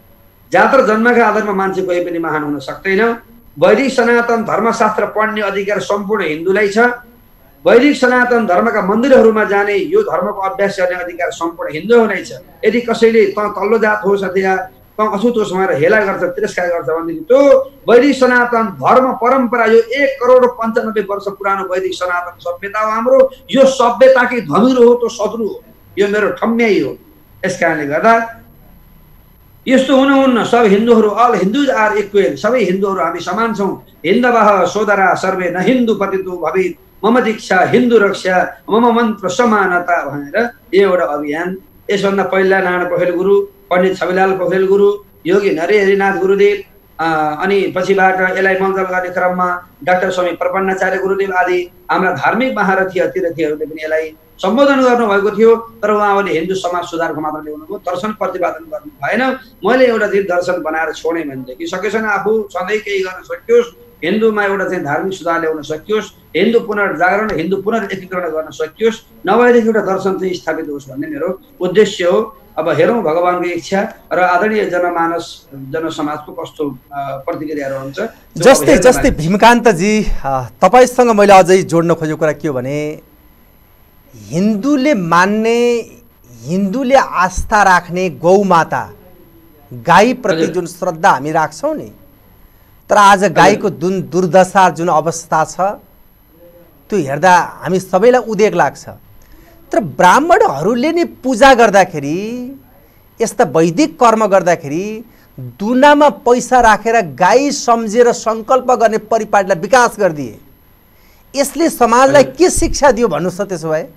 [SPEAKER 2] जात र जन्मका आधारमा मान्छे कोही पनि महान हुन सक्दैन। वैदिक सनातन धर्मशास्त्र पढ्ने अधिकार सम्पूर्ण हिन्दूलाई छ। वैदिक सनातन धर्मका मन्दिरहरूमा जाने, यो धर्मको अभ्यास गर्ने अधिकार सम्पूर्ण हिन्दूहरूलाई छ। यदि कसैले त तल्लो जात होस् अथवा त अछुत होस् भनेर हेला गर्छ, तिरस्कार गर्छ भनेदेखि त्यो वैदिक सनातन धर्म परम्परा, यो 1,95,00,000 वर्ष पुरानो वैदिक सनातन सभ्यता हो हाम्रो। यो सभ्यताकै धमिरो हो, त्यो शत्रु हो, यो मेरो ठम्म्याइ हो। यस कारणले गर्दा यस्तो हुनुहुन्न। सब हिन्दूहरू, अल हिन्दुज आर इक्वल, सबै हिन्दूहरू हामी समान छौँ। हिन्दवः सोदरा सर्वे न हिन्दू पतितो भवेत्, मम दीक्षा हिन्दू रक्षा, मम मन्त्र समानता भनेर यो एउटा अभियान। यसभन्दा पहिला नारायण पोखरेल गुरु, पण्डित छविलाल पोखरेल गुरु, योगी नरहरिनाथ गुरुदेव, अनि पछिबाट यसलाई मङ्गल गर्ने क्रममा डाक्टर स्वामी प्रपन्नाचार्य गुरुदेव आदि हाम्रा धार्मिक महारथी अतिरथीहरूले पनि यसलाई सम्बोधन गर्नुभएको थियो। तर उहाँहरूले हिन्दू समाज सुधारको मात्र ल्याउनुभयो, दर्शन प्रतिपादन गर्नु भएन। मैले एउटा दर्शन बनाएर छोडेँ भनेदेखि सकेसम्म आफू सधैँ केही गर्न सकियोस्, हिन्दूमा एउटा चाहिँ धार्मिक सुधार ल्याउन सकियोस्, हिन्दू पुनर्जागरण, हिन्दू पुनर्एकीकरण गर्न सकियोस्, नभएदेखि एउटा दर्शन चाहिँ स्थापित होस् भन्ने मेरो उद्देश्य हो। अब हेरौँ भगवानको इच्छा र आदरणीय जनमानस, जनसमाजको कस्तो प्रतिक्रियाहरू हुन्छ।
[SPEAKER 1] जस्तै जस्तै भीमकान्तजी, तपाईँसँग मैले अझै जोड्न खोजेको कुरा के हो भने, हिन्दूले मान्ने, हिन्दूले आस्था राख्ने गौमाता, गाईप्रति जुन श्रद्धा हामी राख्छौँ नि, तर आज गाईको दुर्दशा, जुन अवस्था छ, त्यो हेर्दा हामी सबैलाई उदेक लाग्छ। तर ब्राह्मणहरूले नि पूजा गर्दाखेरि, यस्ता वैदिक कर्म गर्दाखेरि दुनामा पैसा राखेर गाई सम्झेर सङ्कल्प गर्ने परिपाटीलाई विकास गरिदिए। यसले समाजलाई के शिक्षा दियो भन्नुहोस् त? त्यसो भए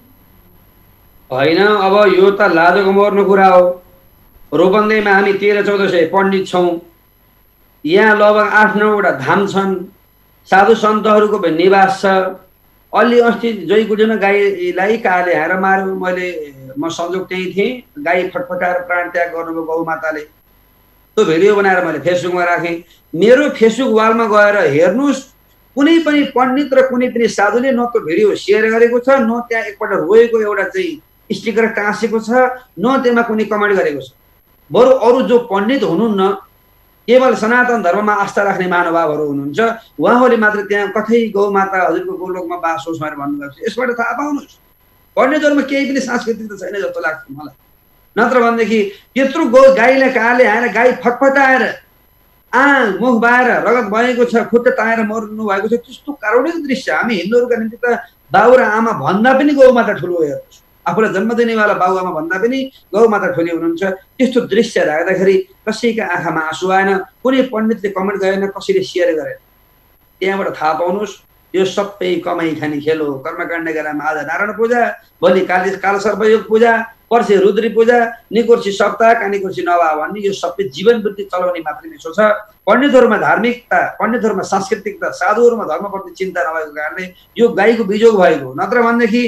[SPEAKER 2] होइन, अब यो त लाजको मर्नु कुरा हो। रूपन्देहीमा हामी 1300-1400 पण्डित छौँ। यहाँ लगभग 8-9वटा धाम छन्, साधु सन्तहरूको निवास छ। अलि अस्ति जयकुटीमा गाईलाई काले हाँएर मार्यो, म संजोग त्यही थिएँ। गाई फटफटाएर प्राण त्याग गर्नुभयो गौमाताले। त्यो भिडियो बनाएर मैले फेसबुकमा राखेँ। मेरो फेसबुक वालमा गएर हेर्नुहोस्, कुनै पनि पण्डित र कुनै पनि साधुले न त भिडियो सेयर गरेको छ, न त्यहाँ एकपल्ट रोएको एउटा चाहिँ स्टिकर टाँसेको छ, न त्यसमा कुनै कमेन्ट गरेको छ। बरु अरू जो पण्डित हुनुहुन्न, केवल सनातन धर्ममा आस्था राख्ने महानुभावहरू हुनुहुन्छ, उहाँहरूले मात्र त्यहाँ कतै गौमाता हजुरको गोलोकमा बास होस् भनेर भन्नुभएको छ। यसबाट थाहा पाउनुहोस् पण्डितहरूमा केही पनि सांस्कृतिक छैन जस्तो लाग्छ मलाई। नत्र भनेदेखि त्यत्रो गाईलाई काले हाएर गाई फटफटाएर मुख बाएर रगत भएको छ, खुट्टा ताएर मर्नु भएको छ, त्यस्तो कारुणिक दृश्य। हामी हिन्दूहरूका निम्ति त बाउ र आमा भन्दा पनि गौमाता ठुलो हेर्नुहोस्, आफूलाई जन्म दिनेवाला बाउ आमा भन्दा पनि गौमाता ठुली हुनुहुन्छ। त्यस्तो दृश्य राख्दाखेरि कसैका आँखामा आँसु आएन, कुनै पण्डितले कमेन्ट गरेन, कसैले सेयर गरेन। त्यहाँबाट थाहा पाउनुहोस् यो सबै कमाई खाने खेल हो। कर्मकाण्ड गरामा आज नारायण पूजा, भोलि कालसर्पयोग पूजा, पर्सि रुद्री पूजा, निकोर्सी सप्ताह, कानीकोर्सी नवा भन्ने यो सबै जीवन वृत्ति चलाउने मात्रै मिसो छ। पण्डितहरूमा धार्मिकता, पण्डितहरूमा सांस्कृतिकता, साधुहरूमा धर्मप्रति चिन्ता नभएको कारणले यो गाईको बिजोग भएको। नत्र भनेदेखि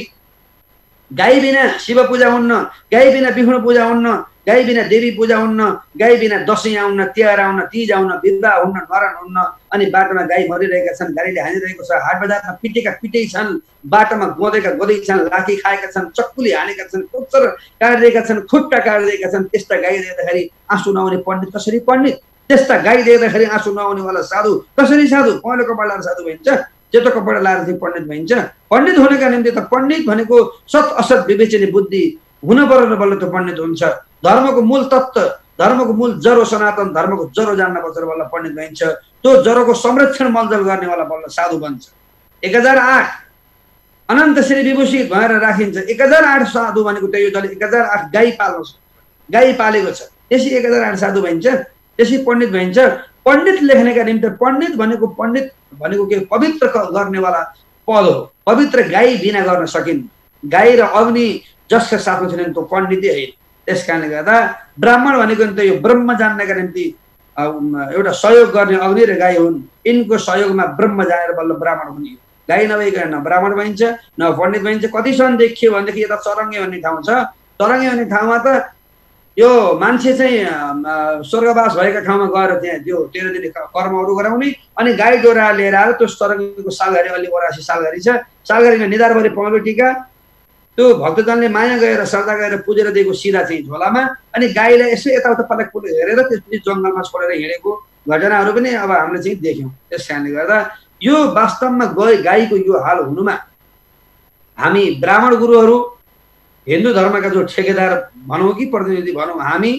[SPEAKER 2] गाई बिना शिव पूजा हुन्न, गाई बिना विष्णु पूजा हुन्न, गाई बिना देवी पूजा हुन्न, गाई बिना दसैँ आउन्न, तिहार आउन्न, तीज आउन्न, विवाह हुन्न, मरण हुन्न। अनि बाटोमा गाई मरिरहेका छन्, गाडीले हानिरहेको छ, हाट बजारमा पिटेका पिटै छन्, बाटोमा गोदेका गोदै छन्, लाठी खाएका छन्, चक्कुले हानेका छन्, टोक्चर काटिरहेका छन्, खुट्टा काटिरहेका छन्। त्यस्ता गाई देख्दाखेरि आँसु नआउने पण्डित कसरी पण्डित? त्यस्ता गाई देख्दाखेरि आँसु नआउनेवाला साधु कसरी साधु? पहेँलो कपडा लाएर साधु भइन्छ, जेठो कपडा लाएर चाहिँ पण्डित भइन्छ। पण्डित हुनेका निम्ति त पण्डित भनेको सत असत विवेचनी बुद्धि हुनुपर्ने बल्ल त पण्डित हुन्छ। धर्मको मूल तत्त्व, धर्मको मूल जरो, सनातन धर्मको जरो जान्नुपर्छ बल्ल पण्डित भइन्छ। त्यो जरोको संरक्षण मलजल गर्नेवाला बल्ल साधु बन्छ। 1008 अनन्त श्री विभूषित भएर राखिन्छ। 1008 साधु भनेको त्यही हो, जसले 1008 गाई पाल्नु छ, गाई पालेको छ, त्यसै 1008 साधु भइन्छ, त्यसै पण्डित भइन्छ। पण्डित लेख्नेका निम्ति पण्डित भनेको के? पवित्र गर्नेवाला पद हो। पवित्र गाई बिना गर्न सकिन्न। गाई र अग्नि जसका साथमा छैनन् त्यो पण्डितै होइन। त्यस कारणले गर्दा ब्राह्मण भनेको नि त यो ब्रह्म जान्नका निम्ति एउटा सहयोग गर्ने अग्नि र गाई हुन्। यिनको सहयोगमा ब्रह्म जानेर बल्ल ब्राह्मण हुने। गाई नभइकन न ब्राह्मण भइन्छ न पण्डित भइन्छ। कतिसम्म देखियो भनेदेखि यता चरङ्गे भन्ने ठाउँ छ, चरङ्गे भन्ने ठाउँमा त यो मान्छे चाहिँ स्वर्गवास भएका ठाउँमा गएर त्यहाँ त्यो 13 दिन कर्महरू गराउने, अनि गाई डोरा लिएर आएर त्यो चरङ्गेको सालघारी, अलि 84 सालघारी छ, सालघारीमा निधारभरि पहेँलो टिका, त्यो भक्तजनले माया गएर श्रद्धा गरेर पुजेर दिएको सिधा चाहिँ झोलामा, अनि गाईलाई यसो यताउता पलक हेरेर त्यसपछि जङ्गलमा छोडेर हिँडेको घटनाहरू पनि अब हामीले चाहिँ देख्यौँ। त्यस कारणले गर्दा यो वास्तवमा गाईको यो हाल हुनुमा हामी ब्राह्मण गुरुहरू, हिन्दू धर्मका जो ठेकेदार भनौँ कि प्रतिनिधि भनौँ,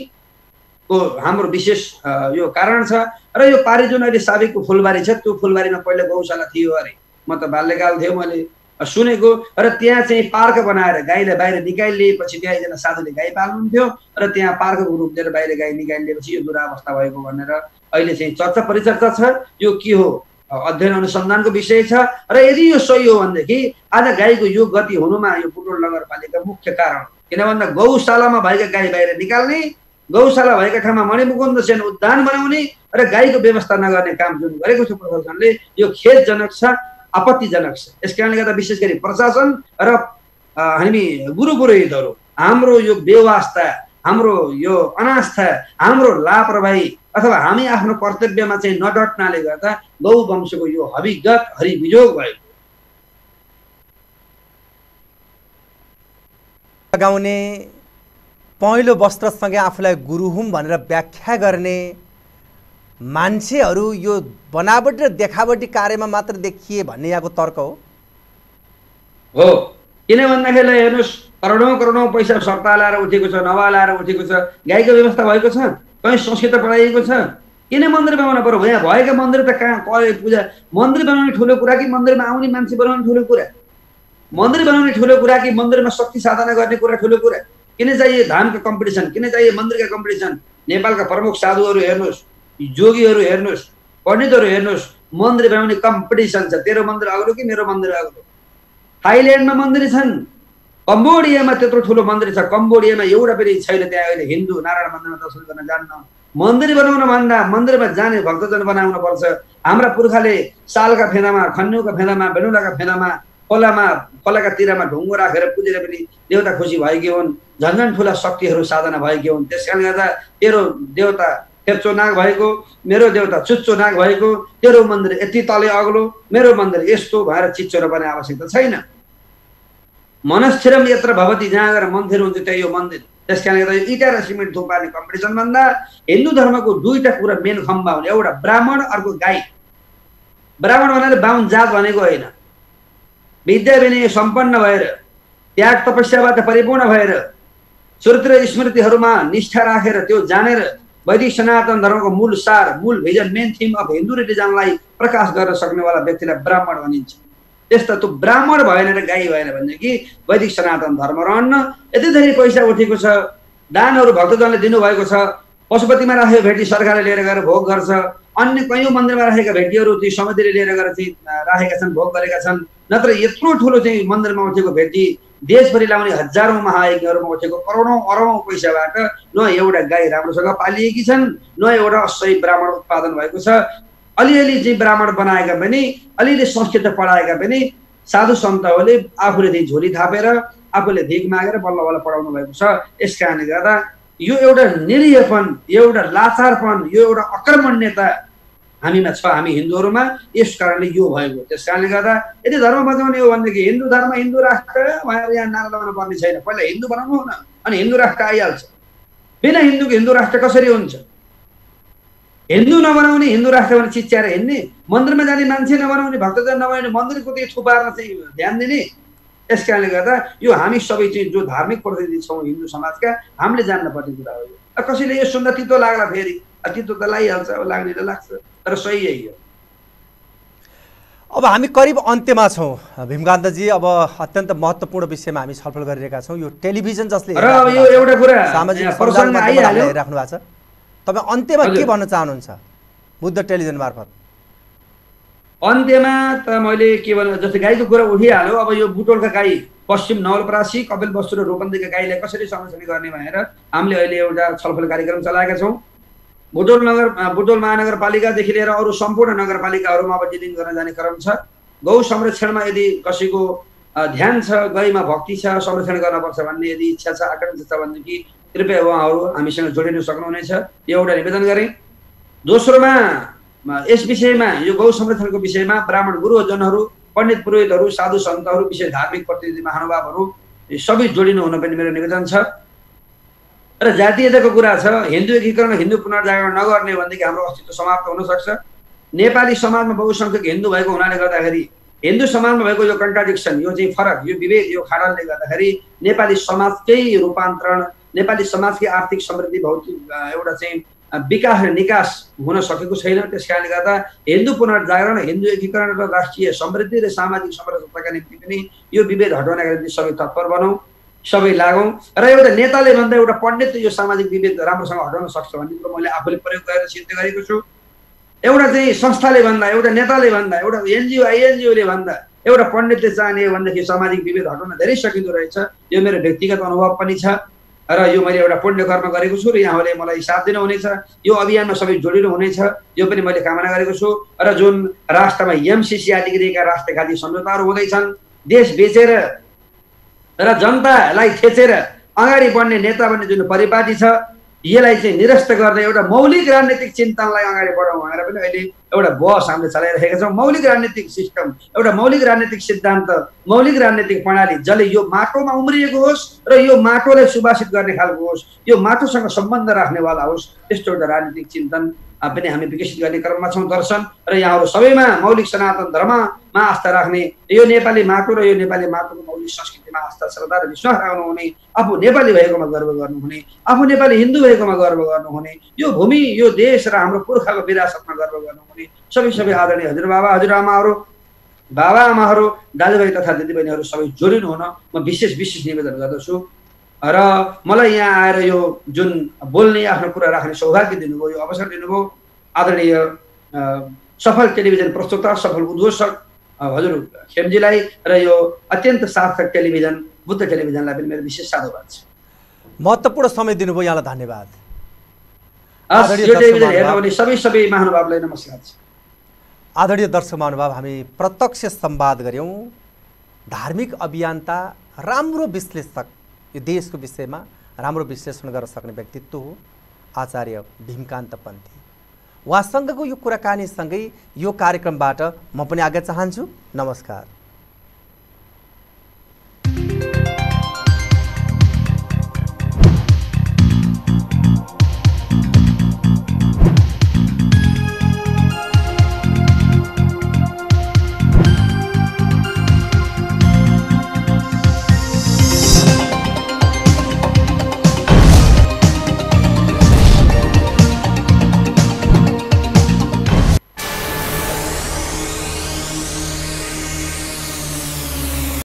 [SPEAKER 2] हाम्रो विशेष यो कारण छ। र यो पारी जुन अहिले साबिकको फुलबारी छ, त्यो फुलबारीमा पहिला गौशाला थियो अरे, म त बाल्यकाल थियो मैले सुनेको। र त्यहाँ चाहिँ पार्क बनाएर गाईलाई बाहिर निकालिएपछि त्यहाँ एकजना साधुले गाई पाल्नुहुन्थ्यो र त्यहाँ पार्कको रूप दिएर बाहिर गाई निकालिएपछि यो दुरावस्था भएको भनेर अहिले चाहिँ चर्चा परिचर्चा छ। यो के हो? अध्ययन अनुसन्धानको विषय छ। र यदि यो सही हो भनेदेखि आज गाईको यो गति हुनुमा यो बुटोल नगरपालिका मुख्य कारण। किन भन्दा गौशालामा भएका गाई बाहिर निकाल्ने, गौशाला भएका ठाउँमा मणिमुकुन्द सेन उद्यान बनाउने र गाईको व्यवस्था नगर्ने काम जुन गरेको छ प्रशासनले, यो खेदजनक छ, आपत्तिजनक छ। यस कारणले गर्दा विशेष गरी प्रशासन र हामी गुरु पुरोहितहरू हाम्रो यो बेवास्ता, हाम्रो यो अनास्था, हाम्रो लापरवाही अथवा हामी आफ्नो कर्तव्यमा चाहिँ नडट्नाले गर्दा गौ वंशको यो हविगत हरिविजोग भयो।
[SPEAKER 1] लगाउने, पहेँलो वस्त्रसँगै आफूलाई गुरु हुँ भनेर व्याख्या गर्ने मान्छेहरू यो बनावटी र देखावटी कार्यमा मात्र देखिए भन्ने यहाँको तर्क हो।
[SPEAKER 2] किन भन्दाखेरि हेर्नुहोस्, करोडौँ पैसा सट्टा लाएर उठेको छ, नवा लाएर उठेको छ, गाईको व्यवस्था भएको छ, कहीँ संस्कृत पढाइएको छ। किन मन्दिर बनाउनु पर्यो? यहाँ भएका मन्दिर त कहाँ पूजा मन्दिर बनाउने ठुलो कुरा कि मन्दिरमा आउने मान्छे बनाउने ठुलो कुरा? मन्दिर बनाउने ठुलो कुरा कि मन्दिरमा शक्ति साधना गर्ने कुरा ठुलो कुरा? किन चाहिए धामको कम्पिटिसन? किन चाहिए मन्दिरका कम्पिटिसन? नेपालका प्रमुख साधुहरू हेर्नुहोस्, जोगीहरू हेर्नुहोस्, पण्डितहरू हेर्नुहोस्, मन्दिर बनाउने कम्पिटिसन छ। तेरो मन्दिर अग्लो कि मेरो मन्दिर अग्लो? थाइल्यान्डमा मन्दिर छन्, कम्बोडियामा त्यत्रो ठुलो मन्दिर छ, कम्बोडियामा एउटा पनि छैन। त्यहाँ अहिले हिन्दू नारायण मन्दिरमा दर्शन गर्न जान्न। मन्दिर बनाउन भन्दा मन्दिरमा जाने भक्तजन बनाउन पर्छ। हाम्रा पुर्खाले सालका फेदामा, खन्युका फेदामा, बेनुलाका फेदामा, खोलाका तिरमा ढुङ्गो राखेर पुजेर पनि देवता खुसी भएकी हुन्। झन्झन ठुला शक्तिहरू साधना भएकी हुन्। त्यस कारणले गर्दा तेरो देवता खेप्चो नाग भएको, मेरो देउता चुच्चो नाग भएको, तेरो मन्दिर यति तले अग्लो, मेरो मन्दिर यस्तो भएर चिच्चो पर्ने आवश्यकता छैन। मनस्थिरम यत्र भवति, जहाँ गएर मन्दिर हुन्छ त्यही यो मन्दिर। त्यसकारणले गर्दा इटा र सिमेन्ट थुक पार्ने कम्पिटिसन भन्दा हिन्दू धर्मको दुईटा कुरा मेन खम्बा हुने, एउटा ब्राह्मण, अर्को गाई। ब्राह्मण भन्नाले बाहुन जात भनेको होइन, विद्या विनय सम्पन्न भएर त्याग तपस्याबाट परिपूर्ण भएर चरित्र स्मृतिहरूमा निष्ठा राखेर त्यो जानेर वैदिक सनातन धर्मको मूल सार, मूल vision, main theme of Hindu रिलिजनलाई प्रकाश गर्न सक्नेवाला व्यक्तिलाई ब्राह्मण भनिन्छ। त्यस्ता त्यो ब्राह्मण भएन र गाई भएन भनेदेखि वैदिक सनातन धर्म रहन्न। यति धेरै पैसा उठेको छ, दानहरू भक्तजनले दिनुभएको छ, पशुपतिमा राखेको भेटी सरकारले लिएर गएर भोग गर्छ, अन्य कैयौँ मन्दिरमा राखेका भेटीहरू ती समितिले लिएर गएर चाहिँ राखेका छन्, भोग गरेका छन्। नत्र यत्रो ठुलो चाहिँ मन्दिरमा उठेको भेटी देशभरि लाउने हजारौँ महायज्ञहरूमा उठेको करोडौँ अरबौँ पैसाबाट न एउटा गाई राम्रोसँग पालिएकी छन्, न एउटा सही ब्राह्मण उत्पादन भएको छ। अलिअलि चाहिँ ब्राह्मण बनाएका पनि, अलिअलि संस्कृत पढाएका पनि साधु सन्तहरूले आफूले चाहिँ झोली थापेर आफूले भिख मागेर बल्ल बल्ल पढाउनु भएको छ। यस कारणले गर्दा यो एउटा निरीहपन, एउटा लाचारपन, यो एउटा अकर्मण्यता हामीमा छ, हामी हिन्दूहरूमा। यस कारणले यो भएको। त्यस कारणले गर्दा यदि धर्म बचाउने हो भनेदेखि हिन्दू धर्म, हिन्दू राष्ट्र भनेर यहाँ नारा लगाउनु पर्ने छैन। पहिला हिन्दू बनाउनु हो न, अनि हिन्दू राष्ट्र आइहाल्छ। बिना हिन्दूको हिन्दू राष्ट्र कसरी हुन्छ? हिन्दू नबनाउने हिन्दू राष्ट्र भनेर चिच्याएर हिँड्ने, मन्दिरमा जाने मान्छे नबनाउने, भक्तजन नबनाउने, मन्दिरको त्यो थुपार्न चाहिँ ध्यान दिने। यस कारणले गर्दा यो हामी सबै चाहिँ जो धार्मिक प्रतिनिधि छौँ हिन्दू समाजका, हामीले जान्न पर्ने कुरा हो। कसैले यो सुन्दा तितो लाग्ला, फेरि तितो त लागिहाल्छ, लाग्ने त लाग्छ, तर सही यही हो।
[SPEAKER 1] अब हामी करिब अन्त्यमा छौँ भीमकान्तजी। अब अत्यन्त महत्त्वपूर्ण विषयमा हामी छलफल गरिरहेका छौँ। यो टेलिभिजन जसले
[SPEAKER 2] र अब यो एउटा कुरा
[SPEAKER 1] सामाजिक सञ्जाल माध्यमबाट हेरिराख्नु भएको छ, तपाईँ अन्त्यमा के भन्न चाहनुहुन्छ बुद्ध टेलिभिजन मार्फत?
[SPEAKER 2] अन्त्यमा त मैले के भन्नु, जस्तै गाईको कुरा उठिहाल्यो। अब यो बुटोलका गाई, पश्चिम नवलपरासी, कपिलवस्तु र रूपन्देहीका गाईलाई कसरी संरक्षण गर्ने भनेर हामीले अहिले एउटा छलफल कार्यक्रम चलाएका छौँ। बुटोल महानगरपालिकादेखि लिएर अरू सम्पूर्ण नगरपालिकाहरूमा अब डिलिङ गर्न जाने क्रम छ। गौ संरक्षणमा यदि कसैको ध्यान छ, गईमा भक्ति छ, संरक्षण गर्नुपर्छ भन्ने यदि इच्छा छ, आकांक्षा छ भनेदेखि कृपया उहाँहरू हामीसँग जोडिन सक्नुहुनेछ, यो एउटा निवेदन गरेँ। दोस्रोमा यस विषयमा, यो गौ संरक्षणको विषयमा ब्राह्मण गुरुजनहरू, पण्डित पुरोहितहरू, साधु सन्तहरू, विशेष धार्मिक प्रतिनिधि महानुभावहरू सबै जोडिनु हुन पनि मेरो निवेदन छ। र जातीयताको कुरा छ, हिन्दू एकीकरण, हिन्दू पुनर्जागरण नगर्ने भनेदेखि हाम्रो अस्तित्व समाप्त हुन सक्छ। नेपाली समाजमा बहुसङ्ख्यक हिन्दू भएको हुनाले गर्दाखेरि हिन्दू समाजमा भएको यो कन्ट्राडिक्सन, यो चाहिँ फरक, यो विभेद, यो खाडलले गर्दाखेरि नेपाली समाजकै रूपान्तरण, नेपाली समाजकै आर्थिक समृद्धि, भौतिक एउटा चाहिँ विकास र निकास हुन सकेको छैन। त्यस कारणले गर्दा हिन्दू पुनर्जागरण, हिन्दू एकीकरण र राष्ट्रिय समृद्धि र सामाजिक समरसताका निम्ति पनि यो विभेद हटाउनका निम्ति सबै तत्पर बनौँ, सबै लागौँ। र एउटा नेताले भन्दा एउटा पण्डितले यो सामाजिक विभेद राम्रोसँग हटाउन सक्छ भन्ने कुरो मैले आफूले प्रयोग गरेर सिद्ध गरेको छु। एउटा चाहिँ संस्थाले भन्दा, एउटा नेताले भन्दा, एउटा एनजिओ आइएनजिओले भन्दा एउटा पण्डितले चाहने हो भनेदेखि सामाजिक विभेद हटाउन धेरै सकिँदो रहेछ। यो मेरो व्यक्तिगत अनुभव पनि छ र यो मैले एउटा पुण्य कर्म गरेको छु र यहाँहरूले मलाई साथ दिनुहुनेछ। यो अभियानमा सबै जोडिनु हुनेछ, यो पनि मैले कामना गरेको छु। र जुन राष्ट्रमा एमसिसी आदि गरिएका राष्ट्रघाती सम्झौताहरू हुँदैछन्, देश बेचेर र जनतालाई थेचेर अगाडि बढ्ने नेता भन्ने जुन परिपाटी छ, यसलाई चाहिँ निरस्त गर्दै एउटा मौलिक राजनीतिक चिन्तनलाई अगाडि बढाउँ भनेर पनि अहिले एउटा बहस हामीले चलाइरहेका छौँ। मौलिक राजनीतिक सिस्टम, एउटा मौलिक राजनीतिक सिद्धान्त, मौलिक राजनीतिक प्रणाली जसले यो माटोमा उम्रिएको होस् र यो माटोलाई सुभाषित गर्ने खालको होस्, यो माटोसँग सम्बन्ध राख्नेवाला होस्, त्यस्तो एउटा राजनीतिक चिन्तन पनि हामी विकसित गर्ने क्रममा छौँ। दर्शन र यहाँहरू सबैमा मौलिक सनातन धर्ममा आस्था राख्ने, यो नेपाली माटो र यो नेपाली माटोको मौलिक संस्कृतिमा आस्था, श्रद्धा र विश्वास राख्नुहुने, आफू नेपाली भएकोमा गर्व गर्नुहुने, आफू नेपाली हिन्दू भएकोमा गर्व गर्नुहुने, यो भूमि, यो देश र हाम्रो पुर्खाको विरासतमा गर्व गर्नुहुने सबै आदरणीय हजुरबाबा हजुरआमाहरू, बाबाआमाहरू, दाजुभाइ तथा दिदीबहिनीहरू सबै जोडिनु हुन म विशेष निवेदन गर्दछु। र मलाई यहाँ आएर यो जुन बोल्ने, आफ्नो कुरा राख्ने सौभाग्य दिनुभयो, यो अवसर दिनुभयो आदरणीय सफल टेलिभिजन प्रस्तुता, सफल उद्घोषक हजुर खेमजीलाई र यो अत्यन्त सार्थक टेलिभिजन बुद्ध टेलिभिजनलाई पनि मेरो विशेष साधुवाद छ।
[SPEAKER 1] महत्त्वपूर्ण समय दिनुभयो, यहाँलाई धन्यवाद।
[SPEAKER 2] यो टेलिभिजन हेर्नुहुने सबै महानुभावलाई नमस्कार छ।
[SPEAKER 1] आदरणीय दर्शक महानुभाव, हामी प्रत्यक्ष संवाद गऱ्यौँ धार्मिक अभियन्ता, राम्रो विश्लेषक, यो देशको विषयमा राम्रो विश्लेषण गर्न सक्ने व्यक्तित्व हो आचार्य भीमकान्त पन्थी। उहाँसँगको यो कुराकानीसँगै यो कार्यक्रमबाट म पनि आज्ञा चाहन्छु। नमस्कार।